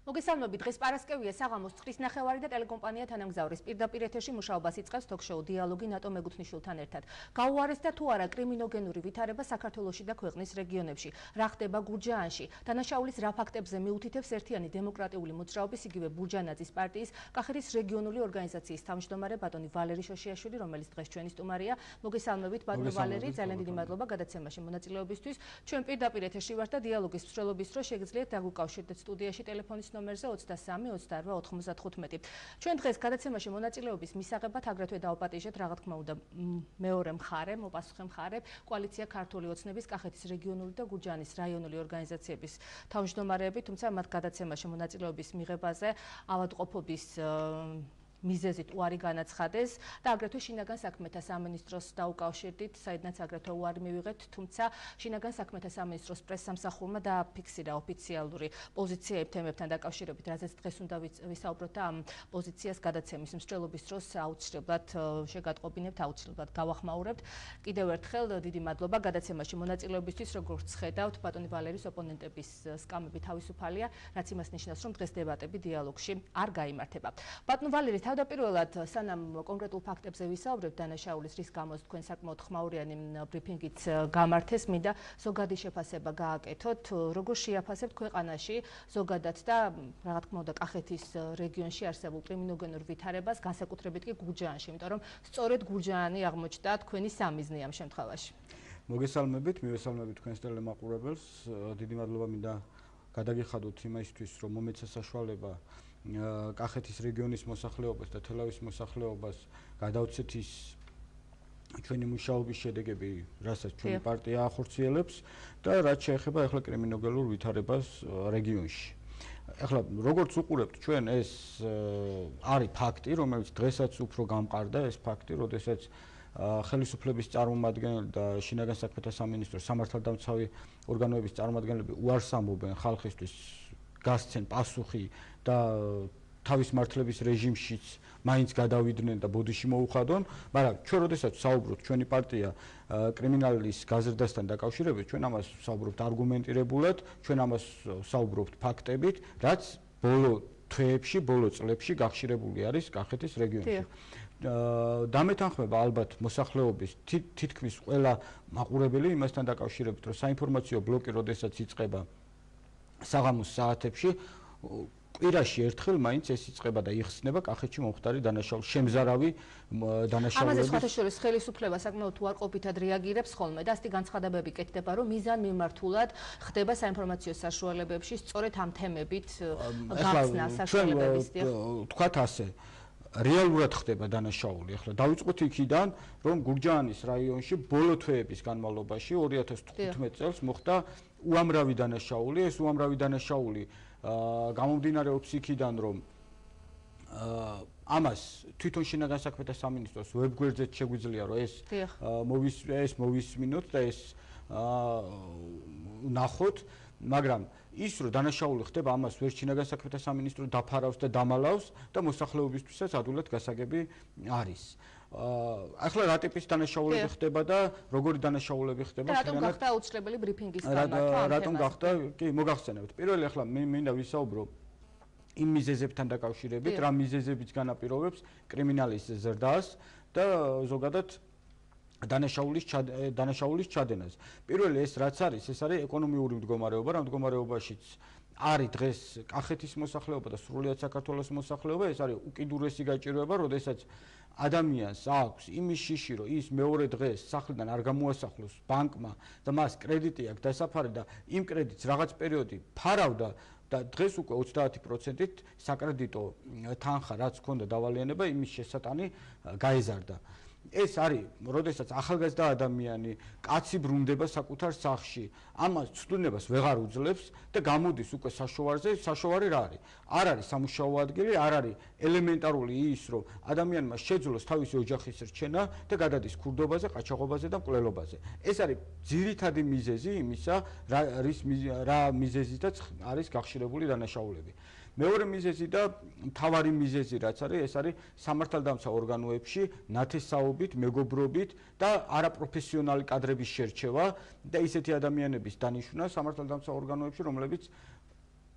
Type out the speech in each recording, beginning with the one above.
მოგესალმებით, დღეს პარასკევია, საღამოს 9:30 და ტელეკომპანია თანამგზავრის პირდაპირ ეთერში მუშაობას იწყებს თოქ-შოუ დიალოგი ნატო მეგუთნიშვილთან ერთად. გაუარესდა თუ არა კრიმინოგენური ვითარება საქართველოში და ქვეყნის რეგიონებში. რა ხდება გურჯაანში? დანაშაულის რა ფაქტებზე მიუთითებს ერთიანი დემოკრატიული მოძრაობის იგივე ბურჯანაძის პარტიის კახეთის რეგიონული ორგანიზაციის თავმჯდომარე ბატონი ვალერი შოშიაშვილი, რომელიც დღეს ჩვენი სტუმარია. მოგესალმებით, ბატონი ვალერი, ძალიან დიდი მადლობა გადაცემაში მონაწილეობისთვის. ჩვენ პირდაპირ ეთერში ვართ და დიალოგის მსვლელობის დროს შეგიძლიათ დაგუკავშირდეთ სტუდიაში ტელეფონის ნომერზე 23 28 95. ჩვენ დღეს გადაცემაში მონაწილეობის მისაღებად აგრეთვე დავაპატიჟეთ, რა თქმა უნდა, მეორე მხარე, მოპასუხე მხარე, კოალიცია ქართული ოცნების კახეთის რეგიონული და გურჯაანის რაიონული ორგანიზაციების თავმჯდომარეები, თუმცა მათ გადაცემაში მონაწილეობის მიღებაზე ავადმყოფობის მიზეზით უარი განაცხადეს და აგრეთვე შინაგან საქმეთა სამინისტროს დაუკავშირდით, საიდანაც აგრეთვე უარი მივიღეთ, თუმცა შინაგან საქმეთა სამინისტროს პრესსამსახურმა დააფიქსირა ოფიციალური პოზიცია თემებთან დაკავშირებით, რაზეც დღეს უნდა ვისაუბროთ და ამ პოზიციას გადაცემის მსვლელობის დროს აუცილებლად შეგატყობინებთ, აუცილებლად გავახმაურებთ. კიდევ ერთხელ დიდი მადლობა გადაცემაში მონაწილეობისთვის, როგორც ხედავთ, ბატონი ვალერის ოპონენტების სკამები თავისუფალია, რაც იმას ნიშნავს, რომ დღეს დებატები დიალოგში არ გაიმართება. ბატონ ვალერი, თავდაპირველად სანამ კონკრეტულ ფაქტებზე ვისაუბრებთ დანაშაულის რის გამოც თქვენ საკმაოდ ხმაურიანი ბრიფინგიც გამართეს, მინდა ზოგადი შეფასება გააკეთოთ, როგორ შეაფასებთ ქვეყანაში ზოგადად და რა თქმა უნდა კახეთის რეგიონში არსებულ კრიმინოგენურ ვითარებას, განსაკუთრებით კი გურჯაანში, იმიტომ რომ სწორედ გურჯაანი აღმოჩნდა თქვენი სამიზნე ამ შემთხვევაში. მოგესალმებით, მივესალმებით თქვენს ტელემაყურებელს. დიდი მადლობა მინდა გადაგიხადოთ იმისთვის, რომ მომეცა საშუალება კახეთის რეგიონის მოსახლეობას და თელავის მოსახლეობას გადავცეთ ის ჩვენი მუშაობის შედეგები, რასაც ჩვენი პარტია ახორციელებს და რაც შეეხება ახლა კრიმინოგენურ ვითარებას რეგიონში. ახლა როგორც უყურებთ ჩვენ ეს არის ფაქტი, რომელიც დღესაც უფრო გამყარდა ეს ფაქტი, როდესაც ხელისუფლების წარმომადგენლები და შინაგან საქმეთა სამინისტროს სამართალდამცავი ორგანოების წარმომადგენლები უარს ამბობენ ხალხისთვის გასცენ პასუხი და თავის მართლების რეჟიმშიც მაინც გადავიდნენ და ბოდიში მოუხადონ, მაგრამ ჩვენ როდესაც საუბრობთ ჩვენი პარტია კრიმინალის გაზრდასთან დაკავშირებით, ჩვენ ამას საუბრობთ არგუმენტირებულად, ჩვენ ამას საუბრობთ ფაქტებით, რაც ბოლო თვეებში, ბოლო წლებში გახშირებული არის კახეთის რეგიონში. დამეთანხმება ალბათ მოსახლეობის თითქმის ყველა მაყურებელი იმასთან დაკავშირებით, რომ საინფორმაციო ბლოკი როდესაც იწყება საღამოს საათებში, კვირაში ერთხელ მაინც ეს იწყება და იხსნება კახეთში მომხდარი დანაშაულის შემზარავი დანაშაულების. ამაზე სხვათა შორის ხელისუფლება საკმაოდ უარყოფითად რეაგირებს ხოლმე და ასეთი განცხადებები კეთდება, რომ მიზან მიმართულად ხდება საინფორმაციო საშუალებებში სწორედ ამ თემებით გახსნა საშუალებების. თქვათ ასე, რეალურად ხდება დანაშაული. ახლა დავიწყოთ იქიდან, რომ გურჯაანის რაიონში ბოლო თვეების განმავლობაში 2015 წელს მოხდა უამრავი დანაშაული. ეს უამრავი დანაშაული გამომდინარეობს იქიდან, რომ ამას თვითონ შინაგან საქმეთა სამინისტროს ვებგვერდზეც შეგვიძლია, რომ ეს მოვისმინოთ და ეს ნახოთ, მაგრამ ის რომ დანაშაული ხდება, ამას ვერ შინაგან საქმეთა სამინისტრო დაფარავს და დამალავს და მოსახლეობისთვისაც ადვილად გასაგები არის. ახლა რა ტიპის დანაშაულები ხდება და როგორი დანაშაულები ხდება? რატომ გახდა აუცილებელი ბრიფინგის გამართვა? რატომ გახდა? კი, მოგახსენებთ. პირველი ახლა მინდა ვისაუბრო იმ მიზეზებთან დაკავშირებით, რა მიზეზებიც განაპირობებს კრიმინალის ზრდას და ზოგადად დანაშაულის ჩადენას. პირველი ეს რაც არის, ეს არის ეკონომიური მდგომარეობა, რა მდგომარეობაშიც არის დღეს კახეთის მოსახლეობა და სრულიად საქართველოს მოსახლეობა, ეს არის უკიდურესი გაჭირვება, როდესაც ადამიანს აქვს იმის შიში, რომ ის მეორე დღეს სახლიდან არ გამოასახლოს ბანკმა და მას კრედიტი აქვს დასაფარე და იმ კრედიტს რაღაც პერიოდი ფარავდა და დღეს უკვე 30%-ით საკრედიტო თანხა რაც ჰქონდა დავალიანება, იმის შესატანი გაეზარდა. ეს არის, როდესაც ახალგაზრდა ადამიანი, კაცი ბრუნდება საკუთარ სახლში, ამას ცდუნებას ვეღარ უძლებს და გამოდის უკვე საშოვარზე, საშოვარი რა არის? არ არის სამუშაო ადგილი, არ არის ელემენტარული ის, რომ ადამიანმა შეძლოს თავისი ოჯახის რჩენა და გადადის ქურდობაზე, ყაჩაღობაზე და მკვლელობაზე. ეს არის ძირითადი მიზეზი იმისა, რა მიზეზითაც არის გახშირებული დანაშაულები. მეორე მიზეზი და მთავარი მიზეზი რაც არის, ეს არის სამართალდამცავ ორგანოებში ნათესაობით, მეგობრობით და არაპროფესიონალი კადრების შერჩევა და ისეთი ადამიანების დანიშვნა სამართალდამცავ ორგანოებში, რომლებიც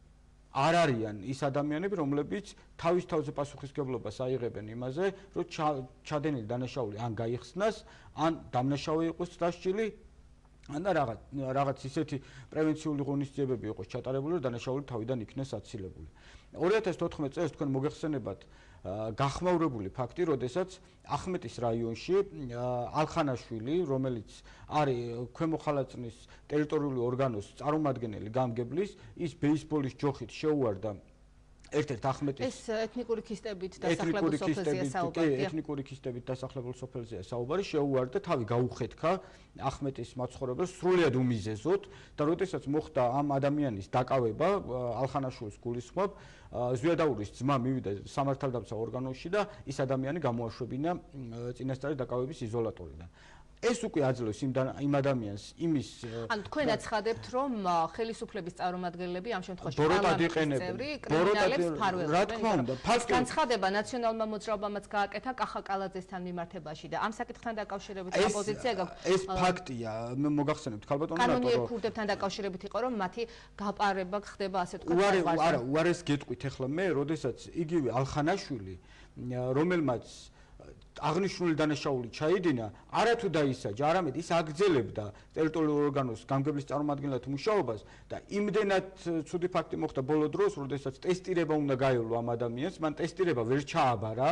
არ არიან ის ადამიანები, რომლებიც თავის თავზე პასუხისმგებლობას აიღებენ იმაზე, რომ ჩადენილი დანაშაული ან გაიხსნას, ან დამნაშავე იყოს დასჯილი, ან რაღაც ისეთი პრევენციული ღონისძიებები იყოს ჩატარებული, რომ დანაშაული თავიდან იქნეს აცილებული. 2014 წელს თქვენ მოგეხსენებათ გახმაურებული ფაქტი, როდესაც ახმეტის რაიონში ალხანაშვილი, რომელიც არის ქვემო ხალაწნის ტერიტორიული ორგანოს წარმომადგენელი გამგებლის, ის ბეისბოლის ჯოხით შეუვარდა ერთ-ერთ ახმეტის ეს ეთნიკური ქისტებით დასახლებულ სოფელზეა საუბარი. ეთნიკური ქისტებით დასახლებულ სოფელზეა საუბარი, შეუვარდა, თავი გაუხეთქა ახმეტის მაცხოვრებელს სრულიად უმიზეზოდ და როდესაც მოხდა ამ ადამიანის დაკავება, ალხანაშვილის გულისხმობ, ზვიადაურის ძმა მივიდა სამართალდამცავ ორგანოში და ის ადამიანი გამოაშვებინა წინასწარი დაკავების იზოლატორიდან. ეს უკვე აძლევს იმ ადამიანს იმის ანუ თქვენ აცხადებთ რომ ხელისუფლების წარმომადგენლები ამ შემთხვევაში ბოროტად იყენებენ კრიმინალებს ფარველობენ. რა თქმა უნდა, განცხადება ნაციონალურმა მოძრაობამაც გააკეთა კახა კალაძესთან მიმართებაში და ამ საკითხთან დაკავშირებით ოპოზიცია გაქვს. ეს ფაქტია, მოგახსენებთ ქალბატონო ნატო. კანონიერ ქურდებთან დაკავშირებით იყო რომ მათი გაპარება ხდება ასე თქვა საუბარზე. არა, უარეს გეტყვით ახლა მე, როდესაც იგივე ალხანაშვილი, რომელმაც აღნიშნული დანაშაული ჩაიდინა, არათუ დაისაჯა, არამედ ის აგრძელებდა ტერიტორიულ ორგანოს გამგებლის წარმომადგენლად მუშაობას და იმდენად ცუდი ფაქტი მოხდა ბოლო დროს, როდესაც ტესტირება უნდა გაევლო ამ ადამიანს, მან ტესტირება ვერ ჩააბარა,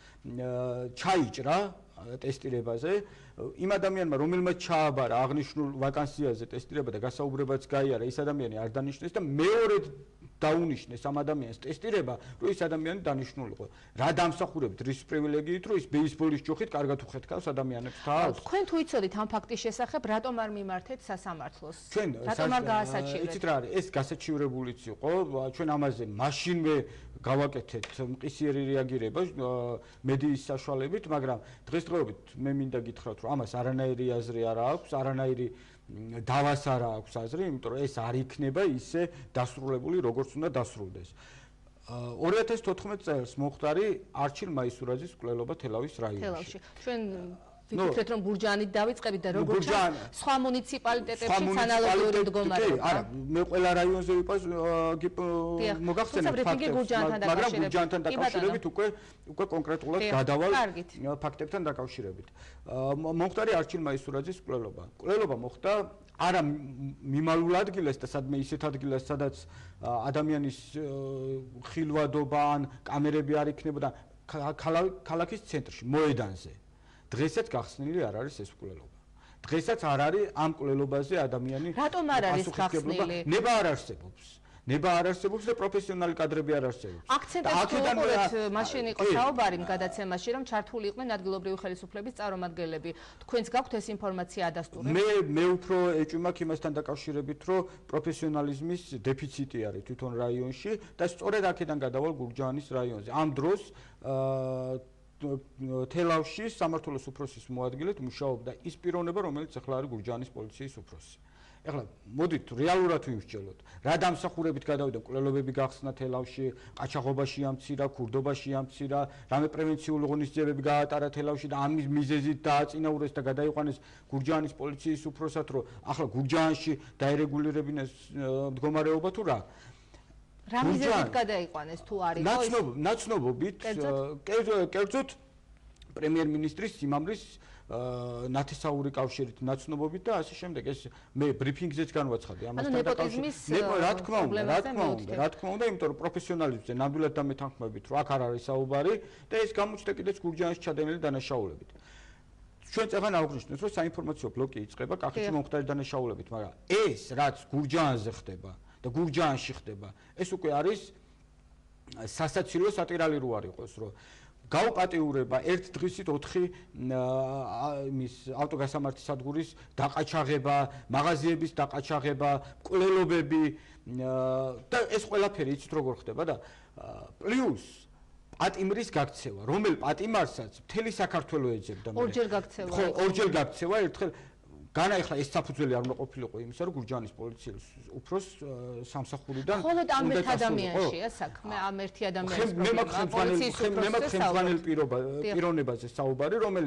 ჩაიჭრა ტესტირებაზე, იმ ადამიანმა, რომელმაც ჩააბარა აღნიშნულ ვაკანსიაზე ტესტირება და გასაუბრებაც გაიარა, ის ადამიანი არ დანიშნეს და მეორედ დაუნიშნეს ამ ადამიანს ტესტირება, რომ ის ადამიანი დანიშნულიყო. რა დამსახურებით რის პრივილეგიით, რომ ის ბეისბოლის ჯოხით კარგად უხეთქავს ადამიანებს თავს? თქვენ თუ იცოდით ამ ფაქტის შესახებ, რატომ არ მიმართეთ სასამართლოს? ჩვენ რატომ არ გაასაჩივრეთ? იცით რა არის, ეს გასაჩივრებულიც იყო, ჩვენ ამაზე მაშინვე გავაკეთეთ მყისიერი რეაგირება მედიის საშუალებით, მაგრამ დღესდღეობით მე მინდა გითხრათ, რომ ამას არანაირი აზრი არ აქვს, არანაირი დავას არ აქვს აზრი, იმიტომ რომ ეს არ იქნება ისე დასრულებული, როგორც უნდა დასრულდეს. 2014 წელს მომხდარი არჩილ მაისურაძის მკვლელობა თელავის რაიონში. ჩვენ ვიფიქრეთ რომ გურჯაანით დავიწყებით და როგორც სხვა მუნიციპალიტეტებში ანალოგიური მდგომარეობა. არა, მე ყველა რაიონზე მოგახსენებთ მაგრამ გურჯაანთან დაკავშირებით უკვე კონკრეტულად გადავალ ფაქტებთან დაკავშირებით. მომხდარი არჩილ მაისურაძის მკვლელობა. მკვლელობა მოხდა არა მიმალულ ადგილას და სადმე ისეთ ადგილას, სადაც ადამიანის ხილვადობა ან კამერები არ იქნებოდა, ქალაქის ცენტრში, მოედანზე. დღესაც გახსნილი არ არის ეს მკვლელობა. დღესაც არ არის ამ მკვლელობაზე ადამიანი რატომ არ არის გახსნილი? ნება არ არსებობს. ნება არ არსებობს და პროფესიონალი კადრები არ არსებობს. აქცენტებს უყურებთ, მაშინ იყო საუბარი გადაცემაში, რომ ჩართული იყვნენ ადგილობრივი ხელისუფლების წარმომადგენლები. თქვენს გაქვთ ეს ინფორმაცია ადასტურებს? მე უფრო ეჭვმაქვს იმასთან დაკავშირებით, რომ პროფესიონალიზმის დეფიციტი არის თვითონ რაიონში და სწორედ აქედან გადავალ გურჯაანის რაიონზე. ამ დროს თელავში სამმართველოს უფროსის მოადგილედ მუშაობდა ის პიროვნება, რომელიც ახლა არის გურჯაანის პოლიციის უფროსი. ეხლა მოდით რეალურად ვიმსჯელოთ. რა დამსახურებით გადავიდა მკვლელობები გახსნა თელავში, ყაჩაღობაში ამცირა, ქურდობაში ამცირა, რამე პრევენციული ღონისძიებები გაატარა თელავში და ამის მიზეზით დააწინაურეს და გადაიყვანეს გურჯაანის პოლიციის უფროსად, რომ ახლა გურჯაანში დაერეგულირებინეს მდგომარეობა თუ რა? რა მიზეზით გადაიყვანეს თუ არის? ნაცნობობით, კერძოდ პრემიერ-მინისტრის სიმამრის ნათესაური კავშირით ნაცნობობით და ასე შემდეგ. ეს მე ბრიფინგზეც განვაცხადე ამასთან დაკავშირებით. რა თქმა უნდა, იმიტომ რომ პროფესიონალიზმზე ნამდვილად დამეთანხმებით, რომ აქ არ არის საუბარი და ეს გამოჩნდა კიდეც გურჯაანში ჩადენილი დანაშაულებით. ჩვენ წეგან აღვნიშნეთ, რომ საინფორმაციო ბლოკი იწყება კახეთში მომხდარი დანაშაულებით, მაგრამ ეს რაც გურჯაანზე ხდება და გურჯაანში ხდება, ეს უკვე არის სასაცილო სატირალი რო არ იყოს, რომ გაუპატიურება ერთ დღისით 4 იმის ავტოგასამართის სადგურის დაყაჩაღება, მაღაზიების დაყაჩაღება, მკვლელობები და ეს ყველაფერი იცით როგორ ხდება და პლუს პატიმრის გაქცევა, რომელ პატიმარსაც მთელი საქართველო ეძებდა. ორჯერ გაქცევა. ხო, ორჯერ გაქცევა, ერთხელ განაიხლა ეს საფუძველი არ უნდა ყოფილიყო იმისა, რომ გურჯაანის პოლიციის უფროს სამსახურიდან მხოლოდ ამ ერთ ადამიანშია საქმე, ამ ერთი ადამიანის პრობლემა. მე მაქვს ხელმძღვანელ პიროვნებაზე საუბარი, რომელიც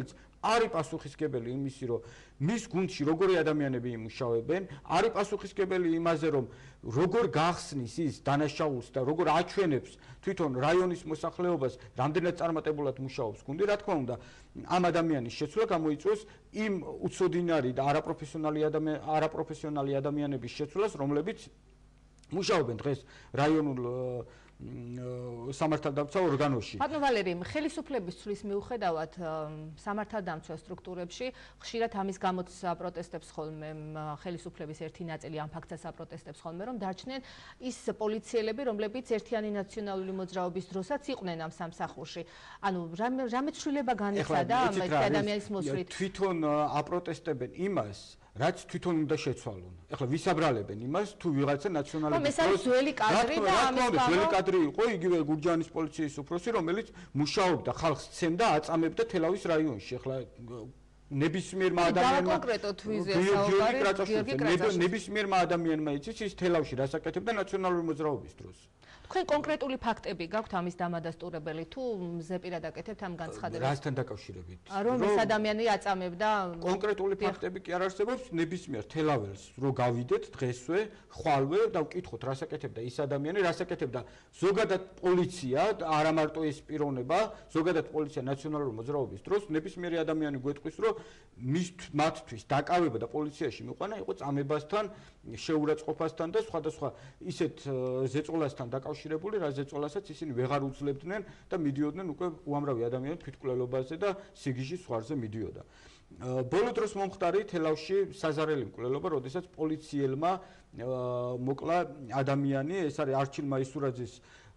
არის პასუხისმგებელი იმისი, რომ მის გუნდში როგორი ადამიანები იმუშავებენ, არის პასუხისმგებელი იმაზე, რომ როგორ გახსნის ის დანაშაულს და როგორ აჩვენებს თვითონ რაიონის მოსახლეობას, რამდენად წარმატებულად მუშაობს გუნდი, რა თქმა უნდა, ამ ადამიანის შეცვლა გამოიწვევს იმ უცოდინარი და არაპროფესიონალი ადამიანების შეცვლას, რომლებიც მუშაობენ დღეს რაიონულ სამართალდამცავ ორგანოში. ბატონო ვალერი, ხელისუფლების ცვლის მიუხედავად სამართალდამცავ სტრუქტურებში ხშირად ამის გამოც აპროტესტებს ხოლმე ხელისუფლების ერთი ნაწილი ამ ფაქტს აპროტესტებს ხოლმე, რომ დარჩნენ ის პოლიციელები, რომლებიც ერთიანი ნაციონალური მოძრაობის დროსაც იყვნენ ამ სამსახურში. ანუ რამე ცვლილება განიცადა ამ ადამიანის მოსვლით? თვითონ აპროტესტებენ იმას, რაც თვითონ უნდა შეცვალონ. ეხლა ვისაბრალებენ იმას, თუ ვიღაცა ნაციონალური ეს არის ძველი კადრი და ამის გამო ძველი კადრი იყო იგივე გურჯაანის პოლიციის უფროსი, რომელიც მუშაობდა, ხალხს ცემდა, აწამებდა თელავის რაიონში. ეხლა ნებისმიერმა ადამიანმა კონკრეტოდ ვიზია საუბარი ნებისმიერმა ადამიანმა იცის ის თელავში რას აკეთებდა ნაციონალური მოძრაობის დროს. თქვენ კონკრეტული ფაქტები გაქვთ ამის დამადასტურებელი თუ ზეპირად აკეთებთ ამ განცხადებას? რასთან დაკავშირებით? რომ ეს ადამიანი აწამებდა კონკრეტული ფაქტები კი არ არსებობს, ნებისმიერ თელაველს რო გავიდეთ დღესვე, ხვალვე და ვკითხოთ რას აკეთებდა ის ადამიანი, რას აკეთებდა ზოგადად პოლიცია, არა მარტო ეს პიროვნება, ზოგადად პოლიცია ნაციონალური მოძრაობის დროს, ნებისმიერი ადამიანი გვეტყვის, რომ მათთვის დაკავება და პოლიციაში მიყვანა იყო წამებასთან, შეურაცხყოფასთან და სხვადასხვა ისეთ ზეწოლასთან დაკავშირებული, რა ზეწოლასაც ისინი ვეღარ უძლებდნენ და მიდიოდნენ უკვე უამრავი ადამიანი თვითმკვლელობაზე და სიგიჟის ზღვარზე მიდიოდა. ბოლო დროს მომხდარი თელავში საზარელი მკვლელობა, როდესაც პოლიციელმა მოკლა ადამიანი, ეს არის არჩილმა ისურაძის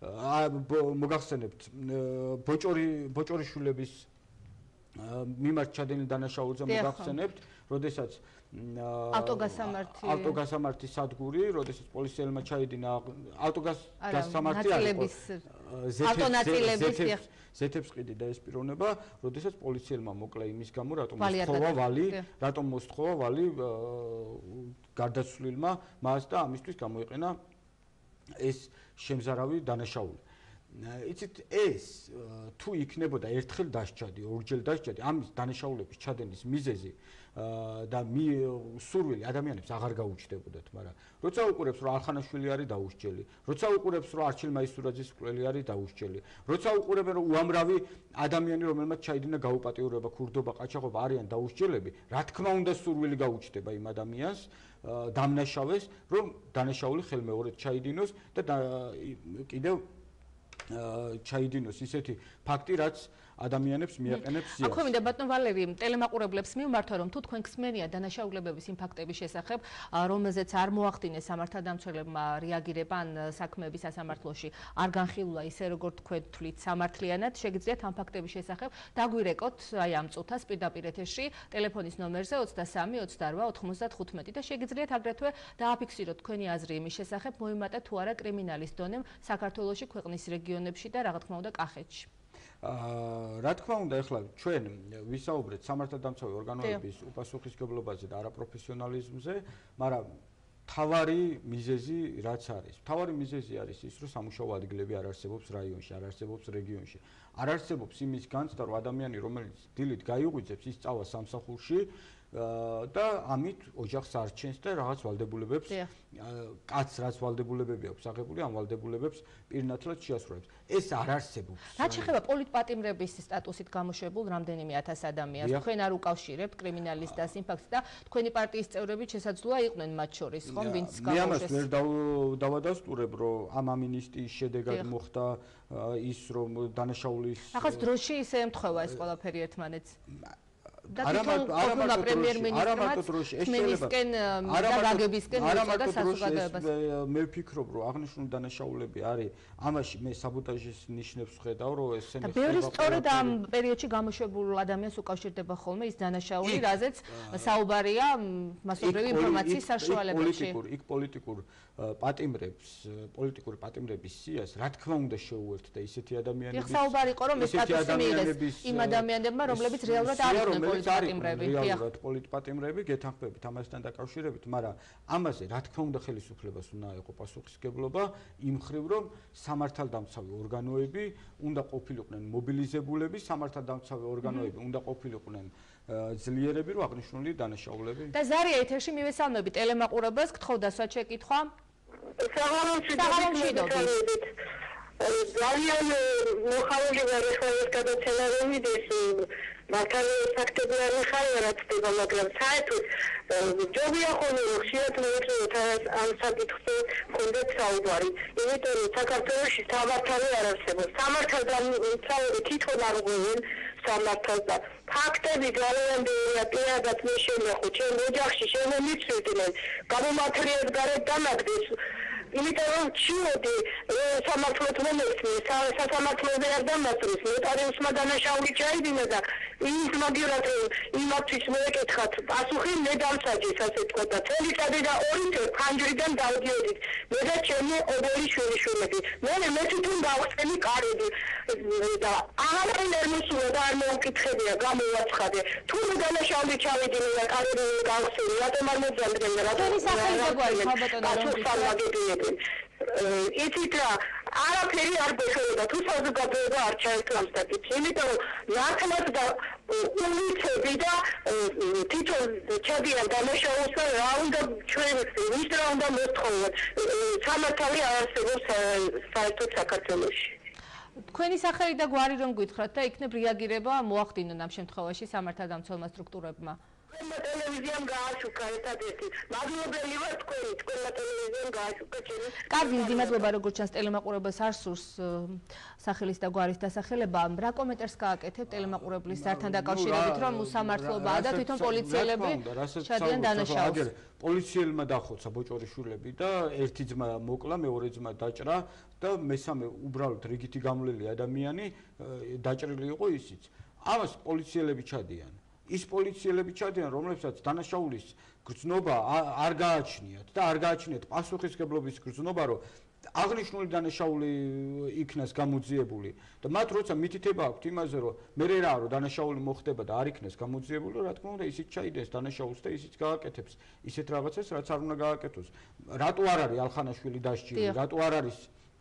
მოგახსენებთ ბოჭორიშვილების მიმართ ჩადენილ დანაშაულზე მოგახსენებთ, როდესაც ავტოგასამართი სადგური, როდესაც პოლიციელმა ჩაიდინა ავტოგასამართი ზეთებს ყიდი და ეს პიროვნება, როდესაც პოლიციელმა მოკლა იმის გამო, რატომ მოსთხოვა ვალი გარდაცვლილმა მას და ამისთვის გამოიყენა ეს შემზარავი დანაშაული. იცით ეს თუ იქნებოდა ერთხელ დასჭადი, ორჯერ დასჭადი, ამის დანაშაულების ჩადენის მიზეზი და სურვილი ადამიანებს აღარ გაუჩნდებოდათ, მაგრამ როცა უყურებს რომ ალხანაშვილი არის დაუსჯელი, როცა უყურებს რომ არჩილმა ისურაძის მკვლელი არის დაუსჯელი, როცა უყურებენ რომ უამრავი ადამიანი რომელმაც ჩაიდინა გაუპატიურება, ქურდობა, ყაჩაღობა არიან დაუსჯელები, რა თქმა უნდა სურვილი გაუჩნდება იმ ადამიანს დამნაშავეს, რომ დანაშაული ხელმეორედ ჩაიდინოს და კიდევ ჩაიდინოს ისეთი ფაქტი, რაც ადამიანებს მიაყენებს სიას. აქვე მინდა ბატონ ვალერი ტელემაყურებლებს მიმართვა, რომ თუ თქვენ გსმენია დანაშაულებების იმ ფაქტების შესახებ, რომელზეც არ მოახდინეს სამართალდამცველებმა რეაგირება ან საქმეების სასამართლოში არ განხილულა ისე როგორ თქვენ თვლით სამართლიანად, შეგიძლიათ ამ ფაქტების შესახებ დაგვირეკოთ აი ამ წუთას პირდაპირ ეთერში ტელეფონის ნომერზე 23 28 95 და შეგიძლიათ აგრეთვე დააფიქსიროთ თქვენი აზრი იმის შესახებ, მოიმატეთ თუ არა კრიმინალის დონემ საქართველოში, ქვეყნის რეგიონებში და რა თქმა უნდა კახეთში. რა თქმა უნდა, ეხლა ჩვენ ვისაუბრეთ სამართალდამცავი ორგანოების უპასუხისმგებლობაზე და არაპროფესიონალიზმზე, მაგრამ თავარი მიზეზი რაც არის? თავარი მიზეზი არის ის, რომ სამუშაო ადგილები არ არსებობს რაიონში, არ არსებობს რეგიონში. არ არსებობს იმის განცდა, რომ ადამიანი, რომელიც დილით გაიღვიძებს, ის წავა სამსახურში და ამით ოჯახს არჩენს და რაღაც ვალდებულებებს, კაცს რაც ვალდებულებები აქვს აღებული, ამ ვალდებულებებს პირნათლად შეასრულებს. ეს არ არსებობს. რაც შეეხება პოლიტპატიმრების სტატუსით გამოშვებულ რამდენიმე ათას ადამიანს, თქვენ არ უკავშირებთ კრიმინალისტას იმ ფაქტს და თქვენი პარტიის წევრები შესაძლოა იყვნენ მათ შორის, ხომ, ვინც მე ამას ვერ დავადასტურებ, რომ ამ ამინისტიის შედეგად მოხდა ის, რომ დანაშაულის ახაც დროში ისე ემთხვევა ეს ყველაფერი ერთმანეთს. და თვითონ პრემიერ-მინისტრმაც თმენისკენ და გაგებისკენ მიწოდა საზოგადოებას. მე ვფიქრობ, რომ აღნიშნული დანაშაულები არის, ამაში მე საბოტაჟის ნიშნებს ვხედავ, რომ ესენი და ბევრი სწორედ ამ პერიოდში გამოშვებულ ადამიანს უკავშირდება ხოლმე ის დანაშაული, რაზეც საუბარია მასობრივი ინფორმაციის საშუალებებში. იქ პოლიტიკური პატიმრების სიას, რა თქმა უნდა შეუერთდა ისეთი ადამიანები. საუბარი იყო, რომ ეს სტატუსი მიიღეს იმ ადამიანებმა, რომლებიც რეალურად არ იყვნენ რეალურად პოლიტპატიმრები, გეთანხმებით ამასთან დაკავშირებით, მაგრამ ამაზე რა თქმა უნდა ხელისუფლებას უნდა იყო პასუხისმგებლობა იმ მხრივ, რომ სამართალდამცავი ორგანოები უნდა ყოფილიყვნენ მობილიზებულები, სამართალდამცავი ორგანოები უნდა ყოფილიყვნენ ძლიერები რომ აღნიშნული დანაშაულები და ზარია ეთერში მივესალმები ტელემაყურებელს გთხოვდასვა შეკითხვა საღამომშვიდობით ძალიან მოხალული ვარ ახლა ეს გადაცემა რომ მიდის მართალი ფაქტები არ ხარ რაც ხდება მაგრამ საერთოდ ჯობია ხოლმე რომ ხშირად მოვიწვიოთ ამ საკითხზე ხონდეთ საუბარი იმიტომ რომ საქართველოში სამართალი არ არსებობს სამართალთან საუბარი თვითონ არ ღვევენ სამართალს და ფაქტები ძალიან ბევრია პირადად მე შემეხო ჩემ ოჯახში შემომიწვიდნენ გამომართლიად გარეთ დამაგდეს იმიტომ რომ ჩიოდი სამართლოს მომეცნეს სასამართლოზე არ დამასწრეს ნოტარიუსმა დანაშაული ჩაიდინა და ის მაგერად იმათთვის მოეკითხათ პასუხი მე დამსაჯეს ასე თქვა და წელიწადი და 2 წელი ფანჯრიდან დავდიოდით მე და ჩემი ობოლი შვილიშვილები მე თვითონ დავხსენი კარები და აღარ ნერვოსია და არ მოვკითხებია გამოვაცხადე თუ დანაშაული ჩავიდინე და კარები გავხსენი რატომ არ მოძამდენ და რატომ ის ახალი ზაგვარი ხალბატონო იცით რა არაფერი არ გეშორება თუ საზოგადოება არ ჩაერთვამს და კითხი იმიტომ რომ ნათლად და უნიცები და თვითონ ჩადიან დანაშაულს და რა უნდა ჩვენ ვის რა უნდა მოსთხოვოთ სამართალი არ არსებობს საერთოდ საქართველოში თქვენი სახელი და გვარი რომ გითხრათ და იქნებ რეაგირება მოახდინონ ამ შემთხვევაში სამართალდამცველმა სტრუქტურებმა ტელევიზიამ გააშუქა ერთადერთი მადლობელი ვარ თქვენმა ტელევიზიამ გააშუქა ჩემი კარგი მადლობა როგორც ჩანს ტელემაყურებელს არ სურს სახელის და გვარის დასახელება რა კომენტარს გააკეთებ ტელემაყურებლის ზართან დაკავშირებით რომ უსამართლობაა და თვითონ პოლიციელები ჩადიან დანაშაულს პოლიციელმა დახოცა ბოჭორიშვილები და ერთი ძმა მოკლა მეორე ძმა დაჭრა და მესამე უბრალოდ რიგითი გამლელი ადამიანი დაჭრილი იყო ისიც ამას პოლიციელები ჩადიან ის პოლიციელები ჩადიან, რომლებსაც დანაშაულის გრძნობა არ გააჩნიათ და არ გააჩნიათ პასუხისმგებლობის გრძნობა, რომ აღნიშნული დანაშაული იქნას გამოძიებული და მათ როცა მითითება აქვთ იმაზე, რომ მე რა რომ დანაშაული მოხდება და არ იქნას გამოძიებული, რა თქმა უნდა, ისიც ჩაიდეს დანაშაულს და ისიც გააკეთებს ისეთ რაღაცას, რაც არ უნდა გააკეთოს. რატო არ არის ალხანაშვილი დასჯილი, რატო არ არის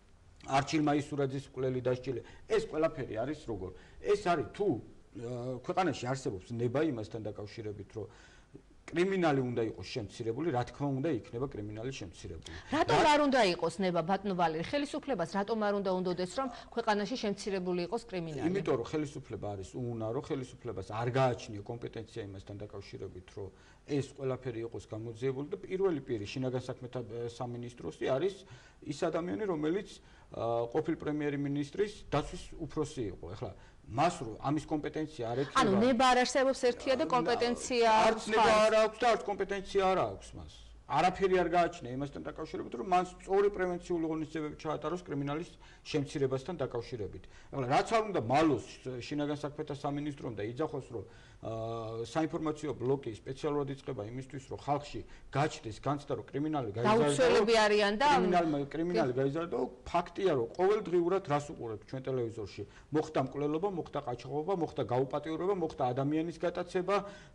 არჩილ მაისურაძის მკვლელი დასჯილი? ეს ყველაფერი არის როგორ? ეს არის თუ ქვეყანაში არსებობს ნება იმასთან დაკავშირებით, რომ კრიმინალი უნდა იყოს შემცირებული, რა თქმა უნდა იქნება კრიმინალი შემცირებული. რატომ არ უნდა იყოს ნება ბატონო ვალერი? ხელისუფლებას რატომ არ უნდა უნდოდეს, რომ ქვეყანაში შემცირებული იყოს კრიმინალი? იმიტომ რომ ხელისუფლება არის უუნარო, ხელისუფლებას არ გააჩნია კომპეტენცია იმასთან დაკავშირებით, რომ ეს ყველაფერი იყოს გამოძიებული და პირველი პირი შინაგან საქმეთა სამინისტროსი არის ის ადამიანი, რომელიც ყოფილ პრემიერ-მინისტრის დაცვის უფროსი იყო. ეხლა მას რომ ამის კომპეტენცია არ ექნება. ანუ ნება არ არსებობს ერთია და კომპეტენცია არც ნება არ აქვს და არც კომპეტენცია არ აქვს მას. არაფერი არ გააჩნია იმასთან დაკავშირებით, რომ მან სწორი პრევენციული ღონისძიებები ჩაატაროს კრიმინალის შემცირებასთან დაკავშირებით. ეხლა რაც არ უნდა მალოს შინაგან საქმეთა სამინისტრომ და იძახოს, რომ საინფორმაციო ბლოკი სპეციალურად იწყება იმისთვის, რომ ხალხში გაჩნდეს განცდა, რომ კრიმინალი გაიზარდა. დაუცველები არიან და კრიმინალი გაიზარდა, ფაქტია, რომ ყოველდღიურად რას უყურებთ ჩვენ ტელევიზორში. მოხდა მკვლელობა, მოხდა ყაჩაღობა, მოხდა გაუპატიურება, მოხდა ადამიანის გატაცება,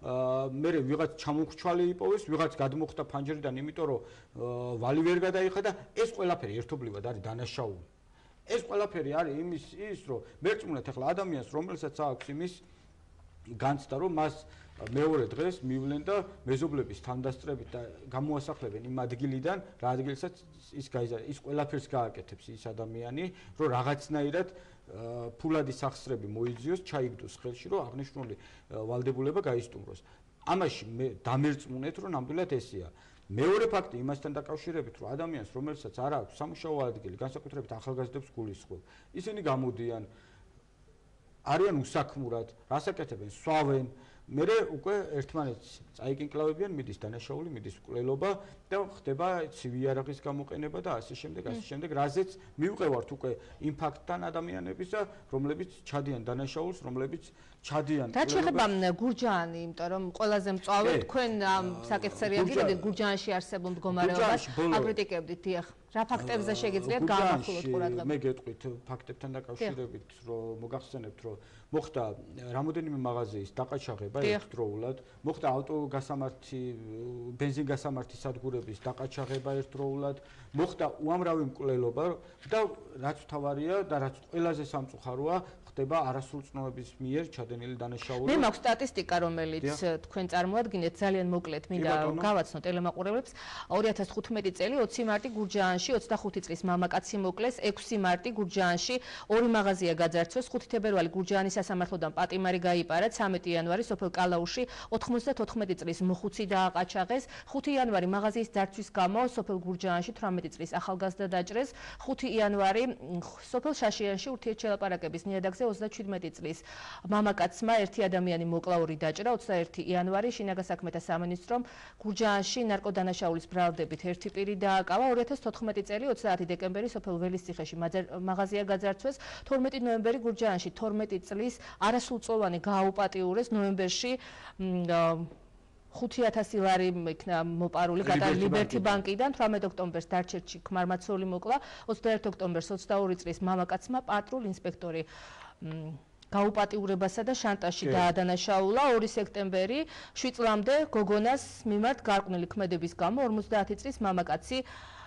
მერე ვიღაც ჩამომხრჩვალი იპოვეს, ვიღაც გადმოხდა ფანჯრიდან, იმიტომ რომ ვალი ვერ გადაიხადა და ეს ყველაფერი ერთობლივად არის დანაშაული. ეს ყველაფერი არის ის, რომ მერწმუნეთ ახლა ადამიანს, რომელსაც აქვს იმის განცდა, რომ მას მეორე დღეს მივლენ და მეზობლების თანდასწრებით და გამოასახლებენ იმ ადგილიდან, რა ადგილსაც ის გაიზარდა, ის ყველაფერს გააკეთებს ის ადამიანი, რომ რაღაცნაირად ფულადი სახსრები მოიძიოს, ჩაიგდოს ხელში, რომ აღნიშნული ვალდებულება გაისტუმროს. ამაში მე დამერწმუნეთ, რომ ნამდვილად ესეა. მეორე ფაქტი იმასთან დაკავშირებით, რომ ადამიანს, რომელსაც არ აქვს სამუშაო ადგილი, განსაკუთრებით ახალგაზრდებს გულისხმობ, ისინი გამოდიან არიან უსაქმურად, რას აკეთებენ, სვავენ, მერე უკვე ერთმანეთს წაიკინკლავებიან, მიდის დანაშაული, მიდის მკვლელობა და ხდება ცივი იარაღის გამოყენება და ასე შემდეგ, რაზეც მივყევართ უკვე იმ ფაქტთან ადამიანების და რომლებიც ჩადიან დანაშაულს, რომლებიც ჩადიან რა შეიძლება გურჯაანი, იმიტომ რომ ყველაზე მწვავე თქვენ ამ საკითხზე რეაგირებდით გურჯაანში არსებულ მდგომარეობას აკრიტიკებდით, დიახ. რა ფაქტებზე შეგიძლიათ გაამახვილოთ ყურადღება? მე გეტყვით ფაქტებთან დაკავშირებით, რომ მოგახსენებთ, რომ მოხდა რამოდენიმე მაღაზიის დაყაჩაღება ერთდროულად, მოხდა ავტოგასამართი, ბენზინგასამართი სადგურების დაყაჩაღება ერთდროულად, მოხდა უამრავი მკვლელობა და რაც მთავარია და რაც ყველაზე სამწუხაროა, ხდება არასრულწლოვანების მიერ ჩადენილი დანაშაული. მე მაქვს სტატისტიკა, რომელიც თქვენ წარმოადგენთ, ძალიან მოკლედ მინდა გავაცნო ტელემაყურებლებს. 2015 წელი 20 მარტი გურჯაანში 25 წლის მამაკაცი მოკლეს, 6 მარტი გურჯაანში ორი მაღაზია გაძარცვეს, 5 თებერვალი გურჯაანის სასამართლოდან პატიმარი გაიპარა, 13 იანვარი სოფელ კალაუში 94 წლის მოხუცი დააყაჩაღეს, 5 იანვარი მაღაზიის ძარცვის გამო სოფელ გურჯაანში 18 წლის ახალგაზრდა დაჭრეს, 5 იანვარი სოფელ შოშიაშვილის ურთიერთშელაპარაკების ნიადაგზე 27 წლის მამაკაცმა ერთი ადამიანი მოკლა, ორი დაჭრა, 21 იანვარი შინაგან საქმეთა სამინისტრომ გურჯაანში ნარკოდანაშაულის ბრალდებით ერთი პირი დააკავა, 2014 წელი 30 დეკემბერი სოფელ ველისციხეში მაღაზია გაძარცვეს, 12 ნოემბერი გურჯაანში 12 წლის არასრულწლოვანი გააუპატიურეს, ნოემბერში 5000 ლარი იქნა მოპარული გატარებული ლიბერტი ბანკიდან, 18 ოქტომბერს დარჩერჩი ქმარმაცოლი მოკლა, 21 ოქტომბერს 22 წლის მამაკაცმა პატრულ ინსპექტორი გაუპატიურებასა და შანტაჟში დაადანაშაულა, 2 სექტემბერი 7 წლამდე გოგონას მიმართ გარყვნილი ქმედების გამო 50 წლის მამაკაცი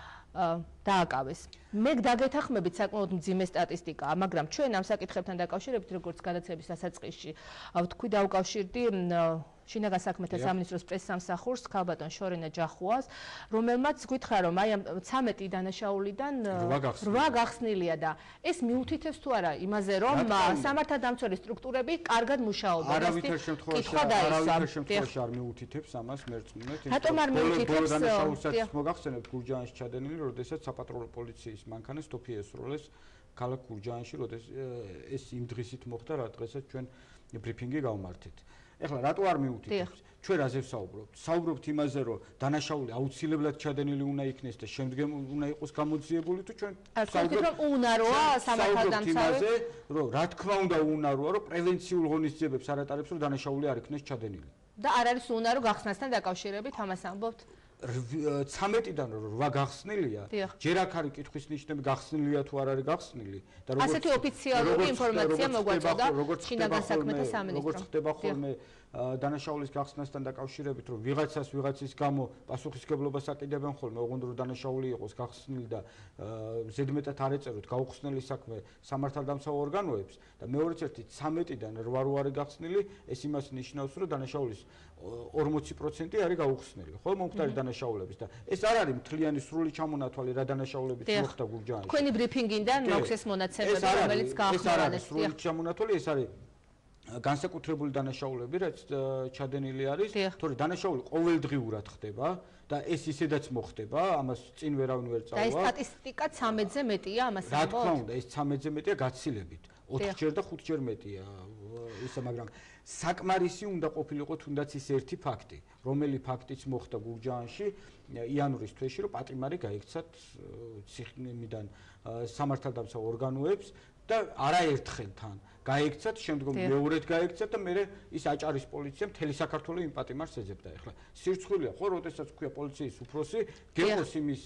დააკავეს. მე დაგეთანხმებით საკმაოდ მძიმე სტატისტიკაა, მაგრამ ჩვენ ამ საკითხებთან დაკავშირებით, როგორც გადაცემის დასაწყისში ვთქვი, დავუკავშირდი შინაგან საქმეთა სამინისტროს პრესსამსახურს ქალბატონ შორენა ჯახუას, რომელმაც გითხრა, რომ აი ამ 13 დანაშაულიდან 8 გახსნილია და ეს მიუთითებს თუ არა იმაზე, რომ სამართალდამცველი სტრუქტურები კარგად მუშაობენ. არავითარ შემთხვევაში არ მიუთითებს ამას მერწმუნეთ. რატომ არ მიუთითებს? დანაშაულსაც მოგახსენებთ გურჯაანში ჩადენილი, როდესაც საპატრულო პოლიციის მანქანა სტოფი ესროლეს ქალაქ გურჯაანში, როდესაც ეს იმ დღისით მოხდა, რა დღესაც ჩვენ ბრიფინგი გავმართეთ. ეხლა რატო არ მიუთითებს? ჩვენ რაზე ვსაუბრობთ? საუბრობთ იმაზე, რომ დანაშაული აუცილებლად ჩადენილი უნდა იქნეს და შემდგომ უნდა იყოს გამოძიებული თუ ჩვენ საუბრობთ უნაროა სამართალდამცავი? რომ რა თქმა უნდა უნაროა, რომ პრევენციულ ღონისძიებებს არ ატარებს, რომ დანაშაული არ იქნეს ჩადენილი. და არ არის უნარო გახსნასთან დაკავშირებით ამას ამბობთ? 13-დან 8 გახსნილია. ჯერ აქ არის კითხვის ნიშნები, გახსნილია თუ არ არის გახსნილი და როგორც ასეთი ოფიციალური ინფორმაცია მოგვაწოდა შინაგან საქმეთა სამინისტრომ. როგორც ხდება ხოლმე დანაშაულის გახსნასთან დაკავშირებით, რომ ვიღაცის გამო პასუხისმგებლობას აკიდებენ ხოლმე, ოღონდ რომ დანაშაული იყოს გახსნილი და ზედმეტად არ ეწეროთ გაუხსნელი საქმე სამართალდამცავ ორგანოებს და მეორეც ერთი 13-დან 8 რო არის გახსნილი, ეს იმას ნიშნავს, რომ დანაშაულის 40% არის გაუხსნელი. ხო, მომხდარი დანაშაულების და ეს არ არის მთლიანი სრული ჩამონათვალი რა დანაშაულებიც მოხდა გურჯაანში. თქვენი ბრიფინგიდან მაქვს ეს მონაცემები, რომელიც გაახმოვანეს. სრული ჩამონათვალი ეს არის განსაკუთრებული დანაშაულები, რაც ჩადენილი არის, თორე დანაშაული ყოველდღიურად ხდება და ეს ისედაც მოხდება, ამას წინ ვერავინ ვერ წავა. და ეს სტატისტიკა 13-ზე მეტია ამას ამბობთ? რა თქმა უნდა, ეს 13-ზე მეტია გაცილებით. 4-ჯერ და 5-ჯერ მეტია ისა, მაგრამ საკმარისი უნდა ყოფილიყო თუნდაც ის ერთი ფაქტი, რომელი ფაქტიც მოხდა გურჯაანში იანვრის თვეში, რომ პატიმარი გაიქცათ ციხნიდან სამართალდამცავ ორგანოებს და არაერთხელ თან გაიქცათ, შემდგომ მეორედ გაიქცათ და მე ის აჭარის პოლიციამ მთელი საქართველოს იმ პატიმარს ეძებდა. ეხლა სირცხვილია ხო, როდესაც ქვია პოლიციის უფროსი, გეყოს იმის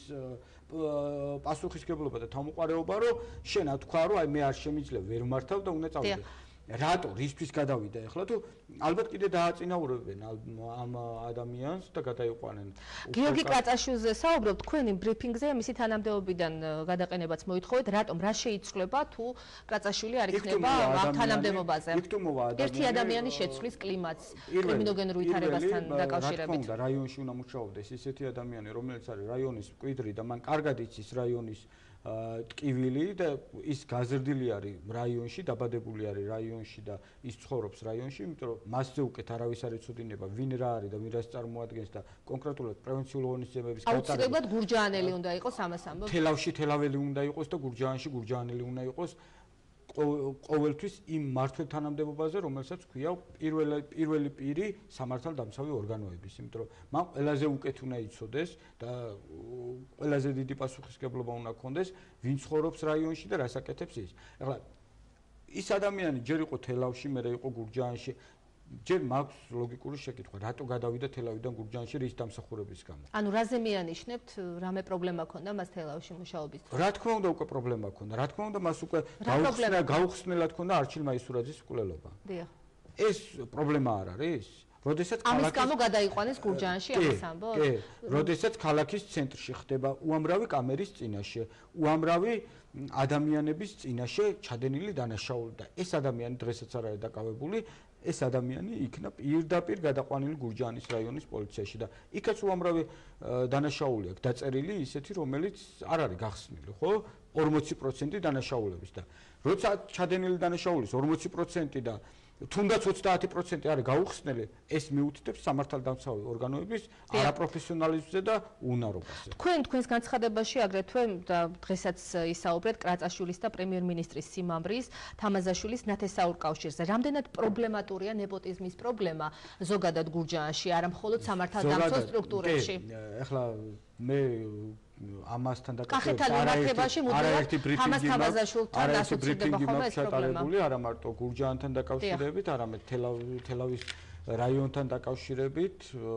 პასუხისმგებლობა და თავმოყარეობა, რომ შენ თქვა, რომ აი მე არ შემიძლია ვერ მართავ და უნდა წავიდე. რატო რისთვის გადავიდა ეხლა თუ ალბათ კიდე დააწინაურებენ ამ ადამიანს და გადაიყვანენ. გიორგი კრაწაშვილზე საუბრობ თქვენი ბრიფინგზე მისი თანამდებობიდან გადაყენებაც მოითხოვეთ, რატომ რა შეიცვლება თუ კრაწაშვილი არ იქნება ამ თანამდებობაზე? ერთი ადამიანის შეცვლის კლიმატს კრიმინოგენურ ვითარებასთან დაკავშირებით. რაიონში უნდა მუშაობდეს ისეთი ადამიანი, რომელიც არის რაიონის მკვიდრი და მან კარგად იცის რაიონის ტკივილი და ის გაზრდილი არის რაიონში, დაბადებული არის რაიონში და ის ცხოვრობს რაიონში, იმიტომ რომ მასზე უკეთ არავის არ იცოდინება ვინ რა არის და ვინ რას წარმოადგენს და კონკრეტულად პრევენციული ღონისძიებების გატარება. აუცილებლად გურჯაანელი უნდა იყოს ამას ამბობ. თელავში თელაველი უნდა იყოს და გურჯაანში გურჯაანელი უნდა იყოს. ყოველთვის იმ მართლ თანამდებობაზე, რომელსაც ქვია პირველი პირი სამართალდამცავი ორგანოების, იმიტომ რომ მან ყველაზე უკეთ უნდა იცოდეს და ყველაზე დიდი პასუხისმგებლობა უნდა ჰქონდეს, ვინ ცხოვრობს რაიონში და რას აკეთებს ის. ეხლა ის ადამიანი ჯერ იყო თელავში, მერე იყო გურჯაანში. ჯერ მაქვს ლოგიკური შეკითხვა, რატო გადავიდა თელავიდან გურჯაანში რის დამსახურების გამო. ანუ რაზე მეანიშნებთ, რამე პრობლემა ქონდა მას თელავში მუშაობის დროს? რა თქმა უნდა, უკვე პრობლემა ქონდა. რა თქმა უნდა, მას უკვე გაუხსნელად ქონდა არჩილ მაისურაძის მკვლელობა. დიახ. ეს პრობლემა არ არის? როდესაც ამის გამო გადაიყვანეს გურჯაანში ამის ამბობს? კი, როდესაც ქალაქის ცენტრში ხდება უამრავი კამერის წინაშე, უამრავი ადამიანების წინაშე ჩადენილი დანაშაული და ეს ადამიანი დღესაც არ არის დაკავებული, ეს ადამიანი იქნა პირდაპირ გადაყვანილი გურჯაანის რაიონის პოლიციაში და იქაც უამრავი დანაშაული აქვს დაწერილი ისეთი, რომელიც არ არის გახსნილი, ხო? 40% დანაშაულების და როცა ჩადენილი დანაშაულის 40% და თუნდაც 30% არის გაუხსნელი, ეს მიუთითებს სამართალდამცავი ორგანოების არაპროფესიონალიზმზე და უნარობაზე. თქვენს განცხადებაში აგრეთვე და დღესაც ისაუბრეთ კრაწაშვილის და პრემიერ-მინისტრის სიმამრის, თამაზაშვილის ნათესაურ კავშირზე. რამდენად პრობლემატურია ნეპოტიზმის პრობლემა ზოგადად გურჯაანში, არა მხოლოდ სამართალდამცავ სტრუქტურებში? ეხლა მე ამასთან დაკავშირებით ბრიფინგი მაქვს ჩატარებული არა მარტო გურჯაანთან დაკავშირებით, არამედ თელავის რაიონთან დაკავშირებით,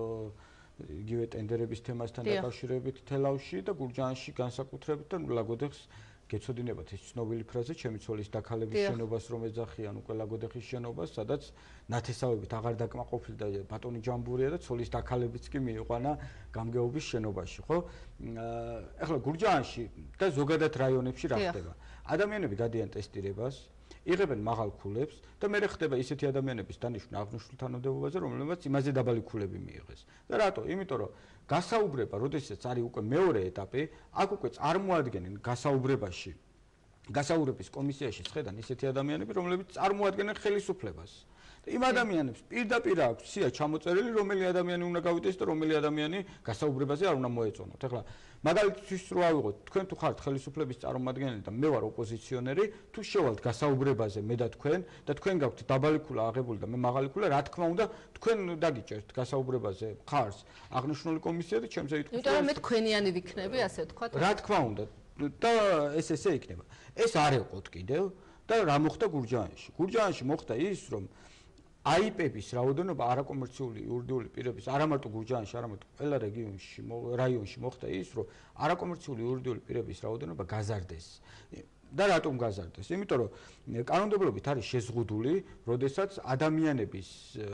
იგივე ტენდერების თემასთან დაკავშირებით თელავში და გურჯაანში განსაკუთრებით და ლაგოდეხს გეცოდინებათ ეს ცნობილი ფრაზა ჩემი ცოლის დაქალების შენობას რომ ეძახიან უკვე ლაგოდეხის შენობას, სადაც ნათესავებით აღარ დაკმაყოფილდა ბატონი ჯამბურია და ცოლის დაქალებიც კი მიიყვანა გამგეობის შენობაში, ხო? ეხლა გურჯაანში და ზოგადად რაიონებში რა ხდება? ადამიანები გადიან ტესტირებას, იღებენ მაღალ ქულებს და მე ხდება ისეთი ადამიანების დანიშვნა აღნიშნულ თანამდებობაზე, რომლებმაც იმაზე დაბალი ქულები მიიღეს. და რატო? იმიტომ რომ გასაუბრება, როდესაც არის უკვე მეორე ეტაპი, აქ უკვე წარმოადგენენ გასაუბრებაში, გასაუბრების კომისიაში წხედან ისეთი ადამიანები, რომლებიც წარმოადგენენ ხელისუფლებას. იმ ადამიანებს პირდაპირ აქვს სია ჩამოწერილი, რომელი ადამიანი უნდა გავიდეს და რომელი ადამიანი გასაუბრებაზე არ უნდა მოეწონოთ. ეხლა მაგალითისთვის რო ავიღოთ, თქვენ თუ ხართ ხელისუფლების წარმომადგენელი და მე ვარ ოპოზიციონერი, თუ შევალთ გასაუბრებაზე მე და თქვენ გაქვთ დაბალი ქულა აღებული და მე მაღალი ქულა, რა თქმა უნდა, თქვენ დაგიჭერთ გასაუბრებაზე ხარს აღნიშნული კომისია და ჩემზე იტყვით. იმიტომ რომ მე თქვენიანი ვიქნები, ასე ვთქვათ. რა თქმა უნდა და ეს ესე იქნება. ეს არ ეყოთ კიდევ და რა მოხდა გურჯაანში? გურჯაანში მოხდა ის, რომ აიპების რაოდენობა არაკომერციული იურიდიული პირების არა მარტო გურჯაანში, არამედ ყველა რაიონში მოხდა ის, რომ არაკომერციული იურიდიული პირების რაოდენობა გაზარდეს. და რატომ გაზარდეს? იმიტომ რომ კანონმდებლობით არის შეზღუდული, როდესაც ადამიანების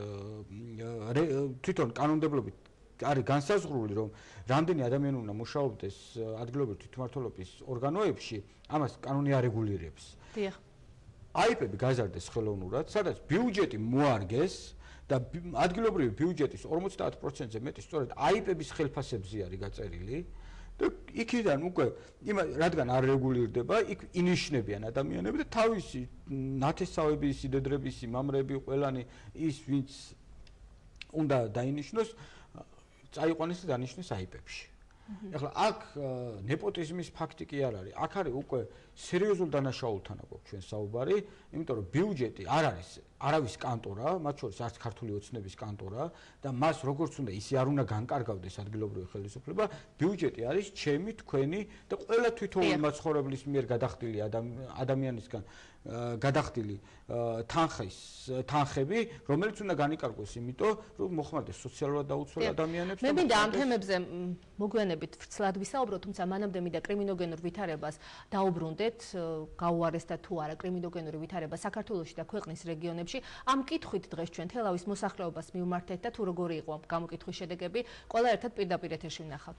თვითონ კანონმდებლობით არის განსაზღვრული, რომ რამდენი ადამიანი უნდა მუშაობდეს ადგილობრივი თვითმმართველობის ორგანოებში, ამას კანონი არეგულირებს. დიახ. აიპები გაზარდეს ხელოვნურად, სადაც ბიუჯეტი მოარგეს და ადგილობრივი ბიუჯეტის 50%-ზე მეტი სწორედ აიპების ხელფასებზე არის გაწერილი და იქიდან უკვე რადგან არ რეგულირდება, იქ ინიშნებიან ადამიანები და თავისი ნათესავები, სიდედრებისი, მამრები, ყველანი ის ვინც უნდა დაინიშნოს, წაიყვანეს და დანიშნეს აიპებში. ეხლა აქ ნეპოტიზმის ფაქტი კი არ არის. აქ არის უკვე სერიოზულ დანაშაულთან აქვს ჩვენ საუბარი, იმიტომ რომ ბიუჯეტი არ არის არავის კანტორა, მათ შორის არც ქართული ოცნების კანტორა და მას როგორც უნდა ისე არ უნდა განკარგავდეს ადგილობრივი ხელისუფლება, ბიუჯეტი არის ჩემი, თქვენი და ყველა თვითოული მაცხოვრებლის მიერ გადახდილი ადამიანისგან გადახდილი თანხები, რომელიც უნდა განიკარგოს, იმიტომ რომ მოხმარდეს სოციალურად დაუცველ ადამიანებს. მე მინდა ამ თემებზე მოგვიანებით ვრცლად ვისაუბროთ, თუმცა მანამდე მინდა კრიმინოგენურ ვითარებას დაუბრუნდეთ, გაუარესდა თუ არა კრიმინოგენური ვითარება საქართველოში და ქვეყნის რეგიონებში. ამ კითხვით დღეს ჩვენ თელავის მოსახლეობას მივმართეთ და თუ როგორი იყო გამოკითხვის შედეგები, ყველა ერთად პირდაპირ ეთერში ვნახავთ.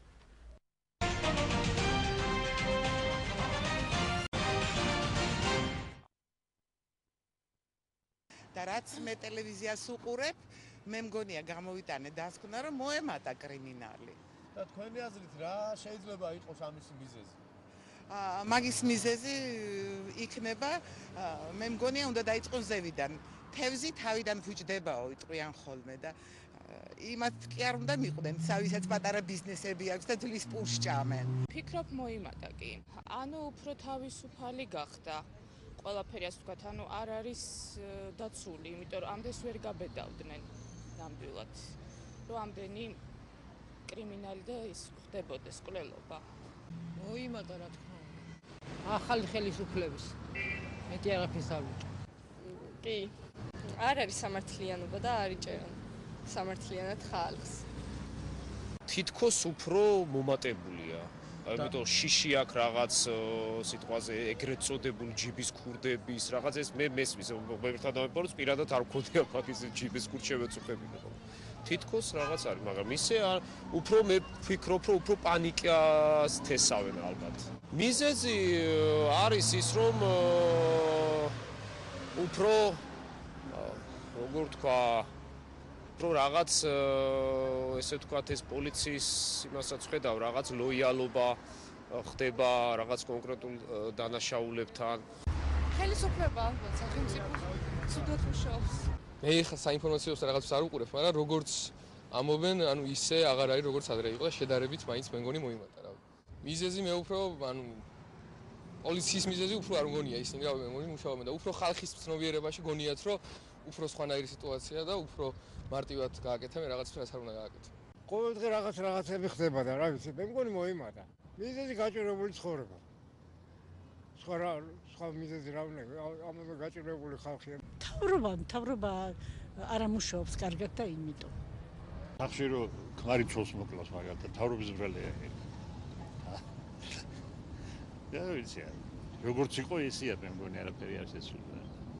და რაც მე ტელევიზიას უყურებ, მე მგონია გამოვიტანე დასკვნა, რომ მოემატა კრიმინალი. და თქვენი აზრით რა შეიძლება იყოს ამის მიზეზი? მაგის მიზეზი იქნება, მე მგონია უნდა დაიწყოს ზევიდან. თევზი თავიდან ფუჭდებაო, იტყვიან ხოლმე და იმათ კი არ უნდა მიყვნენ, ვისაც პატარა ბიზნესები აქვს და ძვლის პურს ჭამენ. ფიქრობ მოიმატა კი. ანუ უფრო თავისუფალი გახდა. ყველაფერი ასე ვთქვათ, ანუ არ არის დაცული, იმიტომ რომ ამდენს ვერ გაბედავდნენ ნამდვილად. რომ ამდენი კრიმინალი და ის ხდებოდეს კვლელობა. მოიმატა რა თქმა უნდა. ახალი ხელისუფლების. მეტი აღაფის ავიჭო. კი. არ არის სამართლიანობა და არ იჭერენ სამართლიანად ხალხს. თითქოს უფრო მომატებულია. ამიტომ შიში აქვს რაღაც სიტყვაზე ეგრეთ წოდებული ჯიბის ქურდების რაღაც ეს მე მესმის ერთად დავებაროს პირადად არ მქონია მაგის ჯიბის ქურდ შევეწუხებინო. თითქოს რაღაც არის, მაგრამ ისე უფრო მე ვფიქრობ, რომ უფრო პანიკას თესავენ ალბათ. მიზეზი არის ის, რომ უფრო როგორ თქვა რომ რაღაც ესე ვთქვათ ეს პოლიციის იმასაც ხედავ რაღაც ლოიალობა ხდება რაღაც კონკრეტულ დანაშაულებთან. ხელისუფლება ალბათ სახელმწიფო ცუდად მუშაობს. მე ხა საინფორმაციოს რაღაცას არ უყურებ, მაგრამ როგორც ამობენ, ანუ ისე აღარ არის როგორც ადრე იყო და შედარებით მაინც მე მგონი მოიმატა რა. მიზეზი მე უფრო ანუ პოლიციის მიზეზი უფრო არ მგონია ისინი რა მე მგონი მუშაობენ და უფრო ხალხის ცნობიერებაში გონიათ რომ უფრო სხვანაირი სიტუაცია და უფრო მარტივად გააკეთა მე რაღაცას რაც არ უნდა გააკეთო. ყოველდღე რაღაცები ხდება და რა ვიცი, მე მგონი მოიმატა. მიზეზი გაჭირებული ცხოვრება. სხვა მიზეზი რა უნდა, ამაზე გაჭირებული ხალხია. თავრობა არ ამუშაობს კარგად და იმიტომ. ახში რომ ქმარი ცოლს მოკლავს მაგალითად თავრობის ბრალია. და ვიცი, როგორც იყო ისეა მე მგონი არაფერი არ შეცვლა.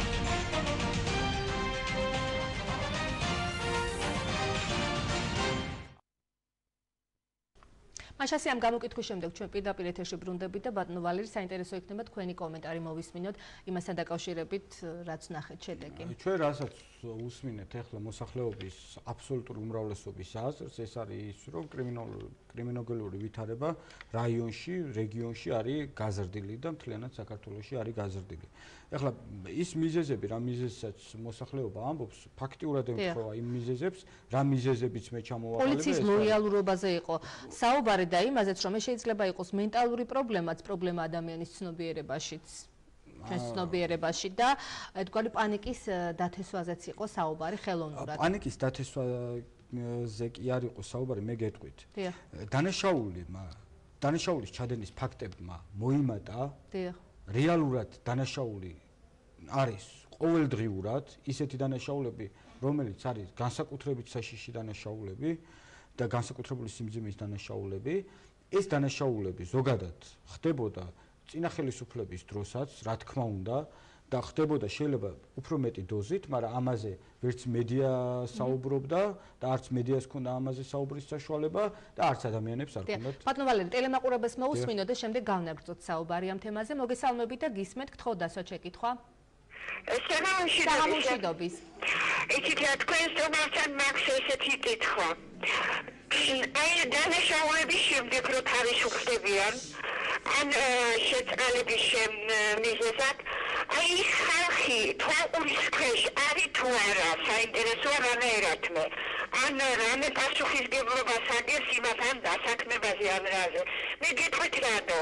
მაშასი ამ გამოკითხვის შემდეგ ჩვენ პირდაპირ ეთერში ბრუნდებით და ბატონო ვალერი საინტერესო იქნება თქვენი კომენტარი მოვისმინოთ იმასთან დაკავშირებით რაც ნახეთ შედეგი. ჩვენ რასაც უსმინეთ ახლა მოსახლეობის აბსოლუტური უმრავლესობის აზრს ეს არის ის რომ კრიმინოგენური ვითარება რაიონში, რეგიონში არის გაზრდილი და მთლიანად საქართველოში არის გაზრდილი. ახლა ის მიზეზები, რა მიზეზსაც მოსახლეობა ამბობს, ფაქტიურად ემთხვევა იმ მიზეზებს, რა მიზეზებიც მე ჩამოვაყალიბე. პოლიციის ლოიალურობაზე იყო საუბარი და იმაზეც რომ შეიძლება იყოს მენტალური პრობლემაც, პრობლემა ადამიანის ცნობიერებაშიც. ჩვენს ცნობიერებაში და ეთქვალი პანიკის დათესვაზეც იყო საუბარი ხელოვნურად. პანიკის დათესვაზე კი არ იყო საუბარი, მე გეტყვით. დანაშაულის ჩადენის ფაქტებმა მოიმატა. რეალურად დანაშაული არის ყოველდღიურად ისეთი დანაშაულები, რომელიც არის განსაკუთრებით საშიში დანაშაულები და განსაკუთრებული სიმძიმის დანაშაულები. ეს დანაშაულები ზოგადად ხდებოდა წინა ხელისუფლების დროსაც, რა თქმა უნდა, და ხდებოდა შეიძლება უფრო მეტი დოზით, მაგრამ ამაზე ვერც მედია საუბრობდა და არც მედიას ჰქონდა ამაზე საუბრის საშუალება და არც ადამიანებს არ ჰქონდათ. ბატონო ვალერი, ტელემაყურებელს მოусმინოთ და შემდეგ გავნაგრძოთ საუბარი ამ თემაზე. მოგესალმებით და გისმენთ, გთხოვ დასვა შეკითხვა. საღამოშიდობის. იცით რა თქვენ სტუმართან მაქვს ესეთი კითხვა. აი დანაშაულების შემდეგ რო თავისუფლებიან ან შეწყალების მიზეზად აი ის ხალხი თვალყურის ქვეშ არის თუ არა საინტერესოა რანაირად მე ან რამე პასუხისგებლობას აგებს იმასთან დასაქმებაზე ან რაზე მე გეტყვით რატო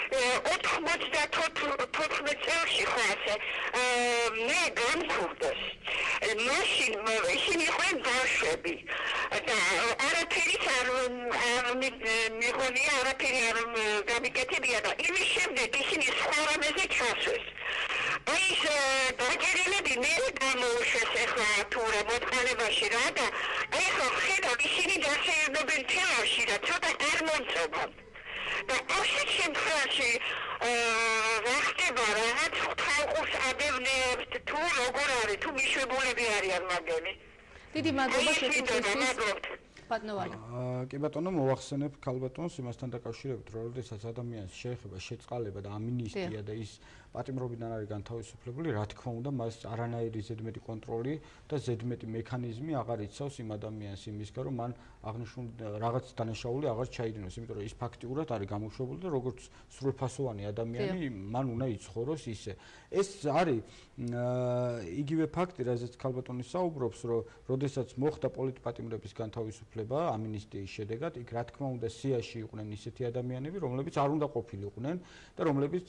94 წელში ხო ასე მე გამქურდეს მაშინ ისინი იყვნენ ბავშვები და არაფერი არ მიღონია არაფერი არ გამიკეთებია და იმის შემდეგ ისინი სხვა რამეზე ჩასვეს აი ეს დაჭერილები მე გამოუშვეს ახლა თუ რა მოწყალებაში რა და ახლა ხედავ ისინი დასეირნობენ თემაში და ცოტა არ მომწონთ და ასეთ შემთხვევაში რა ხდება რაღაც ხალხს ადევნებს თუ როგორ არის თუ მიშვებულები არიან მაგები დიდი მადლობა შეკითხვისთვის ბატონო ვალერი. კი ბატონო, მოვახსენებ ქალბატონს იმასთან დაკავშირებით, რომ როდესაც ადამიანს შეეხება შეწყალება და ამინისტია და ის პატიმრობიდან არის განთავისუფლებული, რა თქმა უნდა, მას არანაირი ზედმეტი კონტროლი და ზედმეტი მექანიზმი აღარ იცავს იმ ადამიანს იმისგან, რომ მან აღნიშნულ რაღაც დანაშაული აღარ ჩაიდინოს, იმიტომ რომ ის ფაქტიურად არის გამოშვებული და როგორც სრულფასოვანი ადამიანი, მან უნდა იცხოვროს ისე. ეს არის იგივე ფაქტი, რაზეც ქალბატონი საუბრობს, რომ როდესაც მოხდა პოლიტპატიმრების განთავისუფლება ამინისტიის შედეგად, იქ რა თქმა უნდა სიაში იყვნენ ისეთი ადამიანები, რომლებიც არ უნდა ყოფილიყვნენ და რომლებიც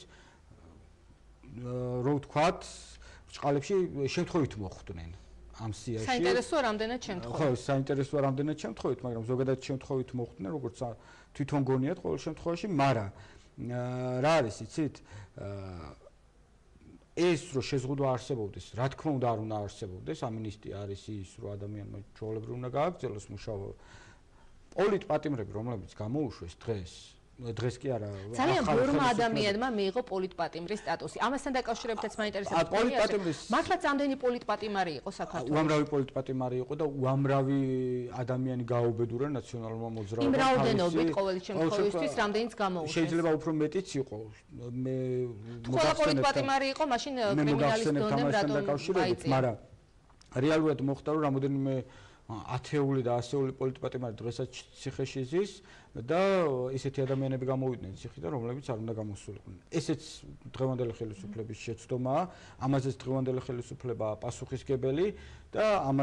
რო ვთქვათ, ბრჭყალებში შემთხვევით მოხვდნენ ამ სიაში. საინტერესოა რამდენად შემთხვევით. ხო, საინტერესოა რამდენად შემთხვევით, მაგრამ ზოგადად შემთხვევით მოხვდნენ, როგორც თვითონ გონიათ ყოველ შემთხვევაში, მაგრამ რა არის, იცით? ეს რო შეზღუდვა არსებობდეს, რა თქმა უნდა არ უნდა არსებობდეს, ამინისტია არის ის, რომ ადამიანმა ჩვეულებრივ უნდა გააგრძელოს მუშაობა. პოლიტპატიმრები, რომლებიც გამოუშვეს დღეს კი არა. ძალიან ბევრმა ადამიანმა მიიღო პოლიტპატიმრის სტატუსი. ამასთან დაკავშირებითაც მაინტერესებს მართლაც ამდენი პოლიტპატიმარი იყო საქართველოში. უამრავი პოლიტპატიმარი იყო და უამრავი ადამიანი გააუბედურა ნაციონალურმა მოძრაობამ. იმ რაოდენობით ყოველი შემთხვევისთვის რამდენიც გამოუშვეს. შეიძლება უფრო მეტიც იყო. მე ყველა პოლიტპატიმარი იყო, მაშინ კრიმინალის დონემ რატომ აიწია. მაგრამ რეალურად მოხდა რომ რამოდენიმე ათეული და ასეული პოლიტპატიმარი დღესაც ციხეში ზის და ისეთი ადამიანები გამოვიდნენ ციხიდან, რომლებიც არ უნდა გამოსულიყვნენ. ესეც დღევანდელი ხელისუფლების შეცდომაა, ამაზეც დღევანდელი ხელისუფლებაა პასუხისგებელი და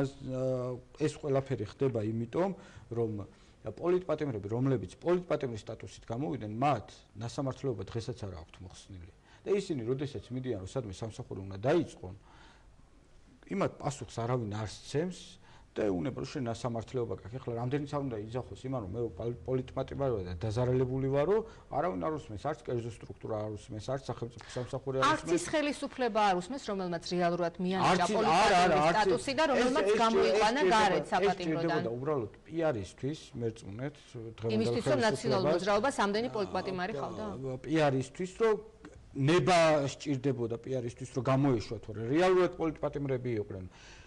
ეს ყველაფერი ხდება იმიტომ, რომ პოლიტპატიმრები, რომლებიც პოლიტპატიმრის სტატუსით გამოვიდნენ, მათ ნასამართლეობა დღესაც არ აქვთ მოხსნილი. და ისინი, როდესაც მიდიან, რომ სადმე სამსახური უნდა დაიწყონ, იმათ პასუხს არავინ არ სცემს. და ეუბნება რომ შენ ნასამართლეობა გაქვს. ეხლა რამდენიც არ უნდა იძახოს იმან რომ მე პოლიტპატიმარი ვარ და დაზარალებული ვარო, არავინ არ უსმენს, არც კერძო სტრუქტურა არ უსმენს, არც სახელმწიფო სამსახური არ უსმენს. არც ის ხელისუფლება არ უსმენს, რომელმაც რეალურად მიანიჭა პოლიტპატიმრის სტატუსი და რომელმაც გამოიყვანა გარეთ საპატიმროდან. უბრალოდ პიარისთვის მერწმუნეთ დღევანდელ იმისთვის რომ ნაციონალურ მოძრაობას ამდენი პოლიტპატიმარი ხავდა. პიარისთვის რომ ნება სჭირდებოდა პიარისთვის რომ გამოეშვა თორე რეალურად პოლიტპატიმრები იყვნენ.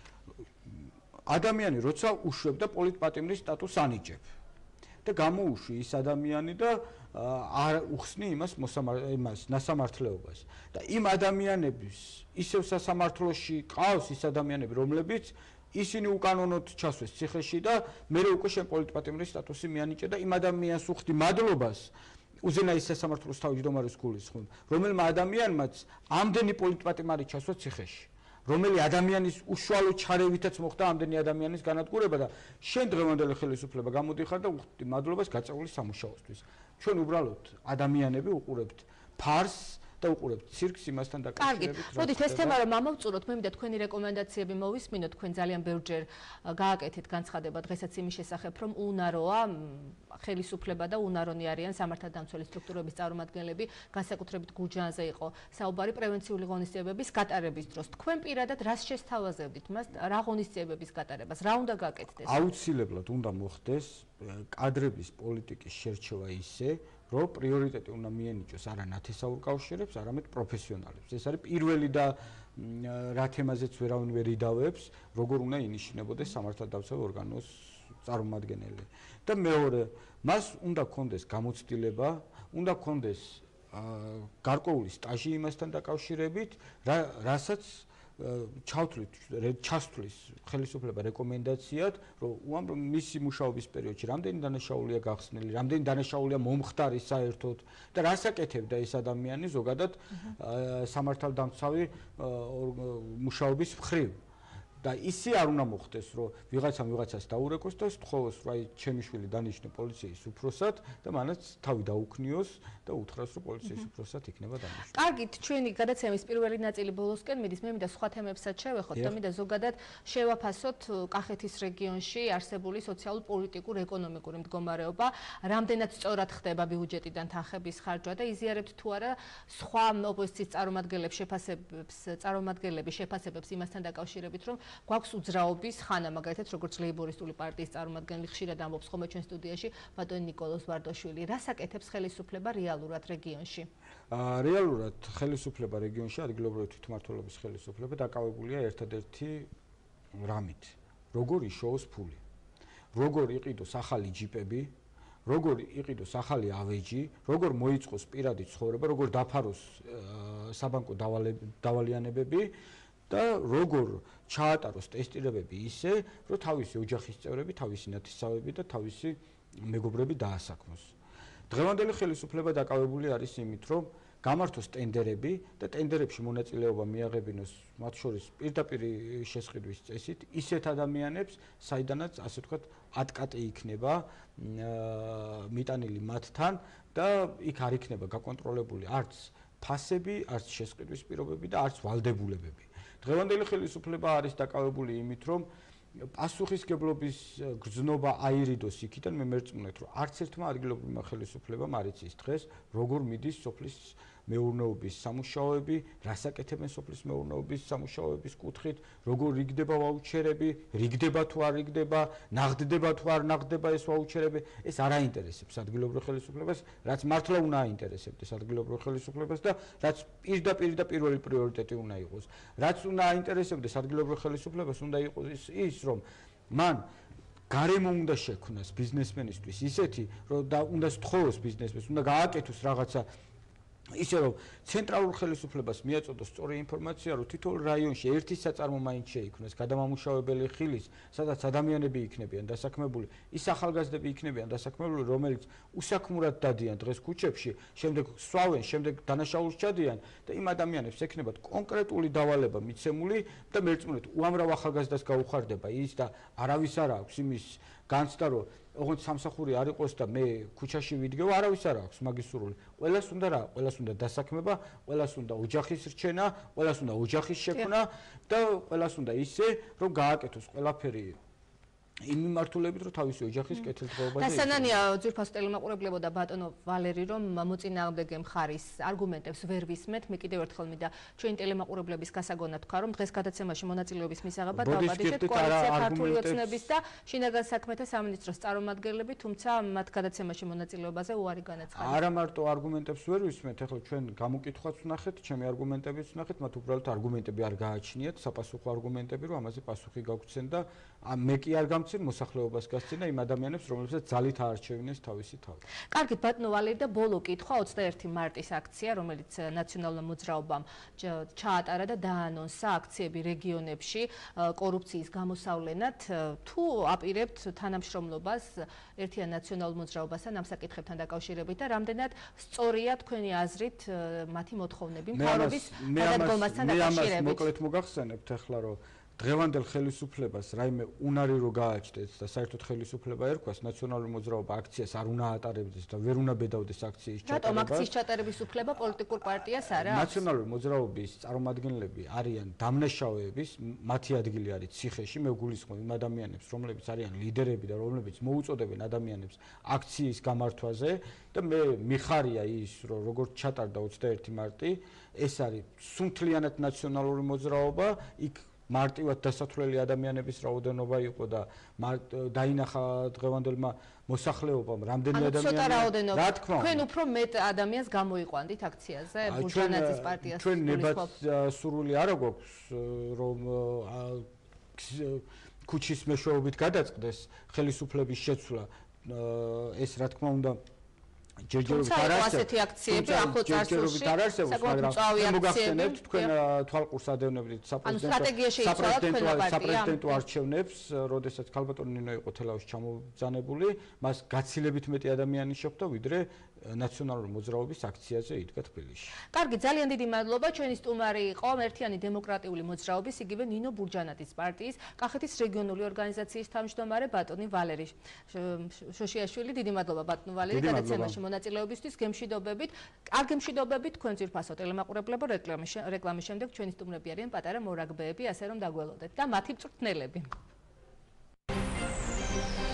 ადამიანი როცა უშვებდა პოლიტპატიმრის სტატუსს ანიჭებ და გამოუშვი ის ადამიანი და არ უხსნი იმას ნასამართლეობას და იმ ადამიანების ისევ სასამართლოში ყავს ის ადამიანები რომლებიც ისინი უკანონოდ ჩასვეს ციხეში და მე უკვე შენ პოლიტპატიმრის სტატუსი მიანიჭე და იმ ადამიანს უხდი მადლობას უზენაის სასამართლოს თავმჯდომარის გულისხმობ რომელმა ადამიანმაც ამდენი პოლიტპატიმარი ჩასვა ციხეში რომელი ადამიანის უშუალო ჩარევითაც მოხდა ამდენი ადამიანის განადგურება და შენ დღევანდელი ხელისუფლება გამოდიხარ და უხდი მადლობას გაწეული სამუშაოსთვის. ჩვენ უბრალოდ ადამიანები უყურებთ ფარს და უყურებთ ცირკს იმასთან დაკავშირებით. კარგი, მოდით ეს თემა რომ ამოვწუროთ, მე მინდა თქვენი რეკომენდაციები მოვისმინოთ, თქვენ ძალიან ბევრჯერ გააკეთეთ განცხადება დღესაც იმის შესახებ, რომ უნაროა ხელისუფლება და უნარონი არიან სამართალდამცველი სტრუქტურების წარმომადგენლები, განსაკუთრებით გურჯაანზე იყო საუბარი პრევენციული ღონისძიებების გატარების დროს. თქვენ პირადად რას შესთავაზებდით მას, რა ღონისძიებების გატარებას, რა უნდა გააკეთდეს? აუცილებლად უნდა მოხდეს კადრების პოლიტიკის შერჩევა ისე, რომ პრიორიტეტი უნდა მიენიჭოს არა ნათესაურ კავშირებს, არამედ პროფესიონალებს. ეს არის პირველი და რა თემაზეც ვერავინ ვერ იდავებს, როგორ უნდა ინიშნებოდეს სამართალდამცავ ორგანოს წარმომადგენელი. და მეორე, მას უნდა ქონდეს გამოცდილება, უნდა ქონდეს გარკვეული სტაჟი იმასთან დაკავშირებით, რასაც ჩასთვლის ხელისუფლება რეკომენდაციად, რომ უამრავ მისი მუშაობის პერიოდში რამდენი დანაშაულია გახსნილი, რამდენი დანაშაულია მომხდარი საერთოდ და რას აკეთებდა ეს ადამიანი ზოგადად სამართალდამცავი მუშაობის მხრივ. და ისი არ უნდა მოხდეს, რომ ვიღაცამ ვიღაცას დაურეკოს და სთხოვოს, რომ აი ჩემი შვილი დანიშნე პოლიციის უფროსად და მანაც თავი დაუქნიოს და უთხრას, რომ პოლიციის უფროსად იქნება დანიშნული. კარგით, ჩვენი გადაცემის პირველი ნაწილი ბოლოსკენ მიდის, მე მინდა სხვა თემებსაც შევეხოთ და მინდა ზოგადად შევაფასოთ კახეთის რეგიონში არსებული სოციალურ-პოლიტიკურ ეკონომიკური მდგომარეობა, რამდენად სწორად ხდება ბიუჯეტიდან თანხების ხარჯვა და იზიარებთ თუ არა სხვა ოპოზიციის წარმომადგენლების შეფასებებს იმასთან დაკავშირებით, რომ გვაქვს უძრაობის ხანა, მაგალითად, როგორც ლეიბორისტული პარტიის წარმომადგენელი ხშირად ამბობს ხოლმე ჩვენ სტუდიაში, ბატონი ნიკოლოზ ვარდაშვილი, რას აკეთებს ხელისუფლება რეალურად რეგიონში? რეალურად ხელისუფლება რეგიონში, ადგილობრივი თვითმმართველობის ხელისუფლება დაკავებულია ერთადერთი რამით, როგორ იშოოს ფული, როგორ იყიდოს ახალი ჯიპები, როგორ იყიდოს ახალი ავეჯი, როგორ მოიწყოს პირადი ცხოვრება, როგორ დაფაროს საბანკო დავალიანებები და როგორ ჩაატაროს ტესტირებები ისე, რომ თავისი ოჯახის წევრები, თავისი ნათესავები და თავისი მეგობრები დაასაქმოს. დღევანდელი ხელისუფლება დაკავებული არის იმით, რომ გამართოს ტენდერები და ტენდერებში მონაწილეობა მიაღებინოს მათ შორის პირდაპირ შესყიდვის წესით ისეთ ადამიანებს, საიდანაც ასე ვთქვათ, ატკატი იქნება მიტანილი მათთან და იქ არ იქნება გაკონტროლებული არც ფასები, არც შესყიდვის პირობები და არც ვალდებულებები. დღევანდელი ხელისუფლება არის დაკავებული იმით, რომ პასუხისგებლობის გრძნობა აირიდოს იქიდან მე მერწმუნეთ, რომ არც ერთმა ადგილობრივმა ხელისუფლებამ არ იცის დღეს, როგორ მიდის სოფლის მეურნეობის სამუშაოები, რასაკეთებენ სოფლის მეურნეობის სამუშაოების კუთხით, როგორ რიგდება ვაუჩერები, რიგდება თუ არ რიგდება, ნაღდდება თუ არ ნაღდდება ეს ვაუჩერები, ეს არ აინტერესებს ადგილობრივ ხელისუფლებას, რაც მართლა უნდა აინტერესებდეს ადგილობრივ ხელისუფლებას და რაც პირდაპირ და პირველი პრიორიტეტი უნდა იყოს. რაც უნდა აინტერესებდეს ადგილობრივ ხელისუფლებას, უნდა იყოს ის, რომ მან გარემო უნდა შექმნას ბიზნესმენისთვის ისეთი, რომ და უნდა სთხოვოს ბიზნესმენს, უნდა გააკეთოს რაღაცა ისე რომ ცენტრალურ ხელისუფლებას მიაწოდოს სწორი ინფორმაცია, რომ თითოეულ რაიონში ერთი საწარმო მაინც შეიქმნას, გადამამუშავებელი ხილის, სადაც ადამიანები იქნებიან დასაქმებული, ის ახალგაზრდები იქნებიან დასაქმებული, რომელიც უსაქმურად დადიან დღეს ქუჩებში, შემდეგ სვავენ, შემდეგ დანაშაულს ჩადიან და იმ ადამიანებს ექნებათ კონკრეტული დავალება მიცემული და მერწმუნეთ უამრავ ახალგაზრდას გაუხარდება ის და არავის არ აქვს იმის განცდა, რომ ოღონდ სამსახური არ იყოს და მე ქუჩაში ვიდგევ, არავის არ აქვს მაგის სურვილი. ყველას უნდა რა, ყველას უნდა დასაქმება, ყველას უნდა ოჯახის რჩენა, ყველას უნდა ოჯახის შექმნა და ყველას უნდა ისე, რომ გააკეთოს ყველაფერი იმ მიმართულებით, რომ თავისი ოჯახის კეთილდღეობაზე. დასანანია ძვირფას ტელემაყურებლებო და ბატონო ვალერი, რომ მოწინააღმდეგე მხარის არგუმენტებს ვერ ვისმენთ, მე კიდევ ერთხელ მინდა ჩვენი ტელემაყურებლების გასაგონად თქვა, რომ დღეს გადაცემაში მონაწილეობის მისაღებად დავაბადეთ კოალიცია ქართული ოცნების და შინაგან საქმეთა სამინისტროს წარმომადგენლები, თუმცა მათ გადაცემაში მონაწილეობაზე უარი განაცხადეს. არა მარტო არგუმენტებს ვერ ვისმენთ, ახლა ჩვენ გამოკითხვაც ვნახეთ, ჩემი არგუმენტებიც ვნახეთ, მათ უბრალოდ არგუმენტები არ გააჩნიათ, საპასუხო არგუმენტები, რომ ამაზე პასუხი გაგვცენ და მე კი არ მოსახლეობას გასცენა იმ ადამიანებს, რომლებსაც ძალით აარჩევინეს თავისი თავი. კარგით, ბატონო ვალერი და ბოლო კითხვა 21 მარტის აქცია, რომელიც ნაციონალურ მოძრაობამ ჩაატარა და დაანონსა აქციები რეგიონებში კორუფციის გამოსავლენად. თუ აპირებთ თანამშრომლობას ერთიან ნაციონალურ მოძრაობასთან ამ საკითხებთან დაკავშირებით და რამდენად სწორია თქვენი აზრით მათი მოთხოვნები მთავრობის გადადგომასთან დაკავშირებით? მე მოკლედ მოგახსენებთ ახლა რომ დღევანდელ ხელისუფლებას რაიმე უნარი რო გააჩნდეს და საერთოდ ხელისუფლება ერქვას ნაციონალური მოძრაობა აქციას არ უნდა ატარებდეს და ვერ უნდა ბედავდეს აქციის ჩატარებას. რატომ აქციის ჩატარების უფლება პოლიტიკურ პარტიას არ აქვს? ნაციონალური მოძრაობის წარმომადგენლები არიან დამნაშავეების, მათი ადგილი არის ციხეში, მე გულისხმობ იმ ადამიანებს, რომლებიც არიან ლიდერები და რომლებიც მოუწოდებენ ადამიანებს აქციის გამართვაზე და მე მიხარია ის, რომ როგორც ჩატარდა 21 მარტი, ეს არის სუნთლიანად ნაციონალური მოძრაობა, იქ მარტივად დასათვლელი ადამიანების რაოდენობა იყო და დაინახა დღევანდელმა მოსახლეობამ რამდენიმე ადამიანი. რა თქმა უნდა, თქვენ უფრო მეტ ადამიანს გამოიყვანდით აქციაზე ბურჟანაძის პარტიას. ჩვენ ნებად სურვილი არ აქვს რომ ქუჩის მეშვეობით გადაწყდეს ხელისუფლების შეცვლა. ეს რა თქმა უნდა ჯერჯერობით არ არსებობს, მაგრამ მოგახსენებთ თქვენ თვალყურს ადევნებდით საპრეზიდენტო არჩევნებს, როდესაც ქალბატონი ნინო იყო თელავში ჩამობძანებული, მას გაცილებით მეტი ადამიანი შეხვდა, ვიდრე ნაციონალური მოძრაობის აქციაზე იდგა თბილისში. კარგი, ძალიან დიდი მადლობა. ჩვენი სტუმარი იყო ერთიანი დემოკრატიული მოძრაობის, იგივე ნინო ბურჯანაძის პარტიის კახეთის რეგიონული ორგანიზაციის თავმჯდომარე ბატონი ვალერი შოშიაშვილი. დიდი მადლობა ბატონო ვალერი გადაცემაში მონაწილეობისთვის. გემშვიდობებით. კარგი მშვიდობებით თქვენ ძვირფასო ტელემაყურებლებო რეკლამის შემდეგ ჩვენი სტუმრები არიან პატარა მორაგბეები, ასე რომ დაგველოდეთ და მათი მწვრთნელები.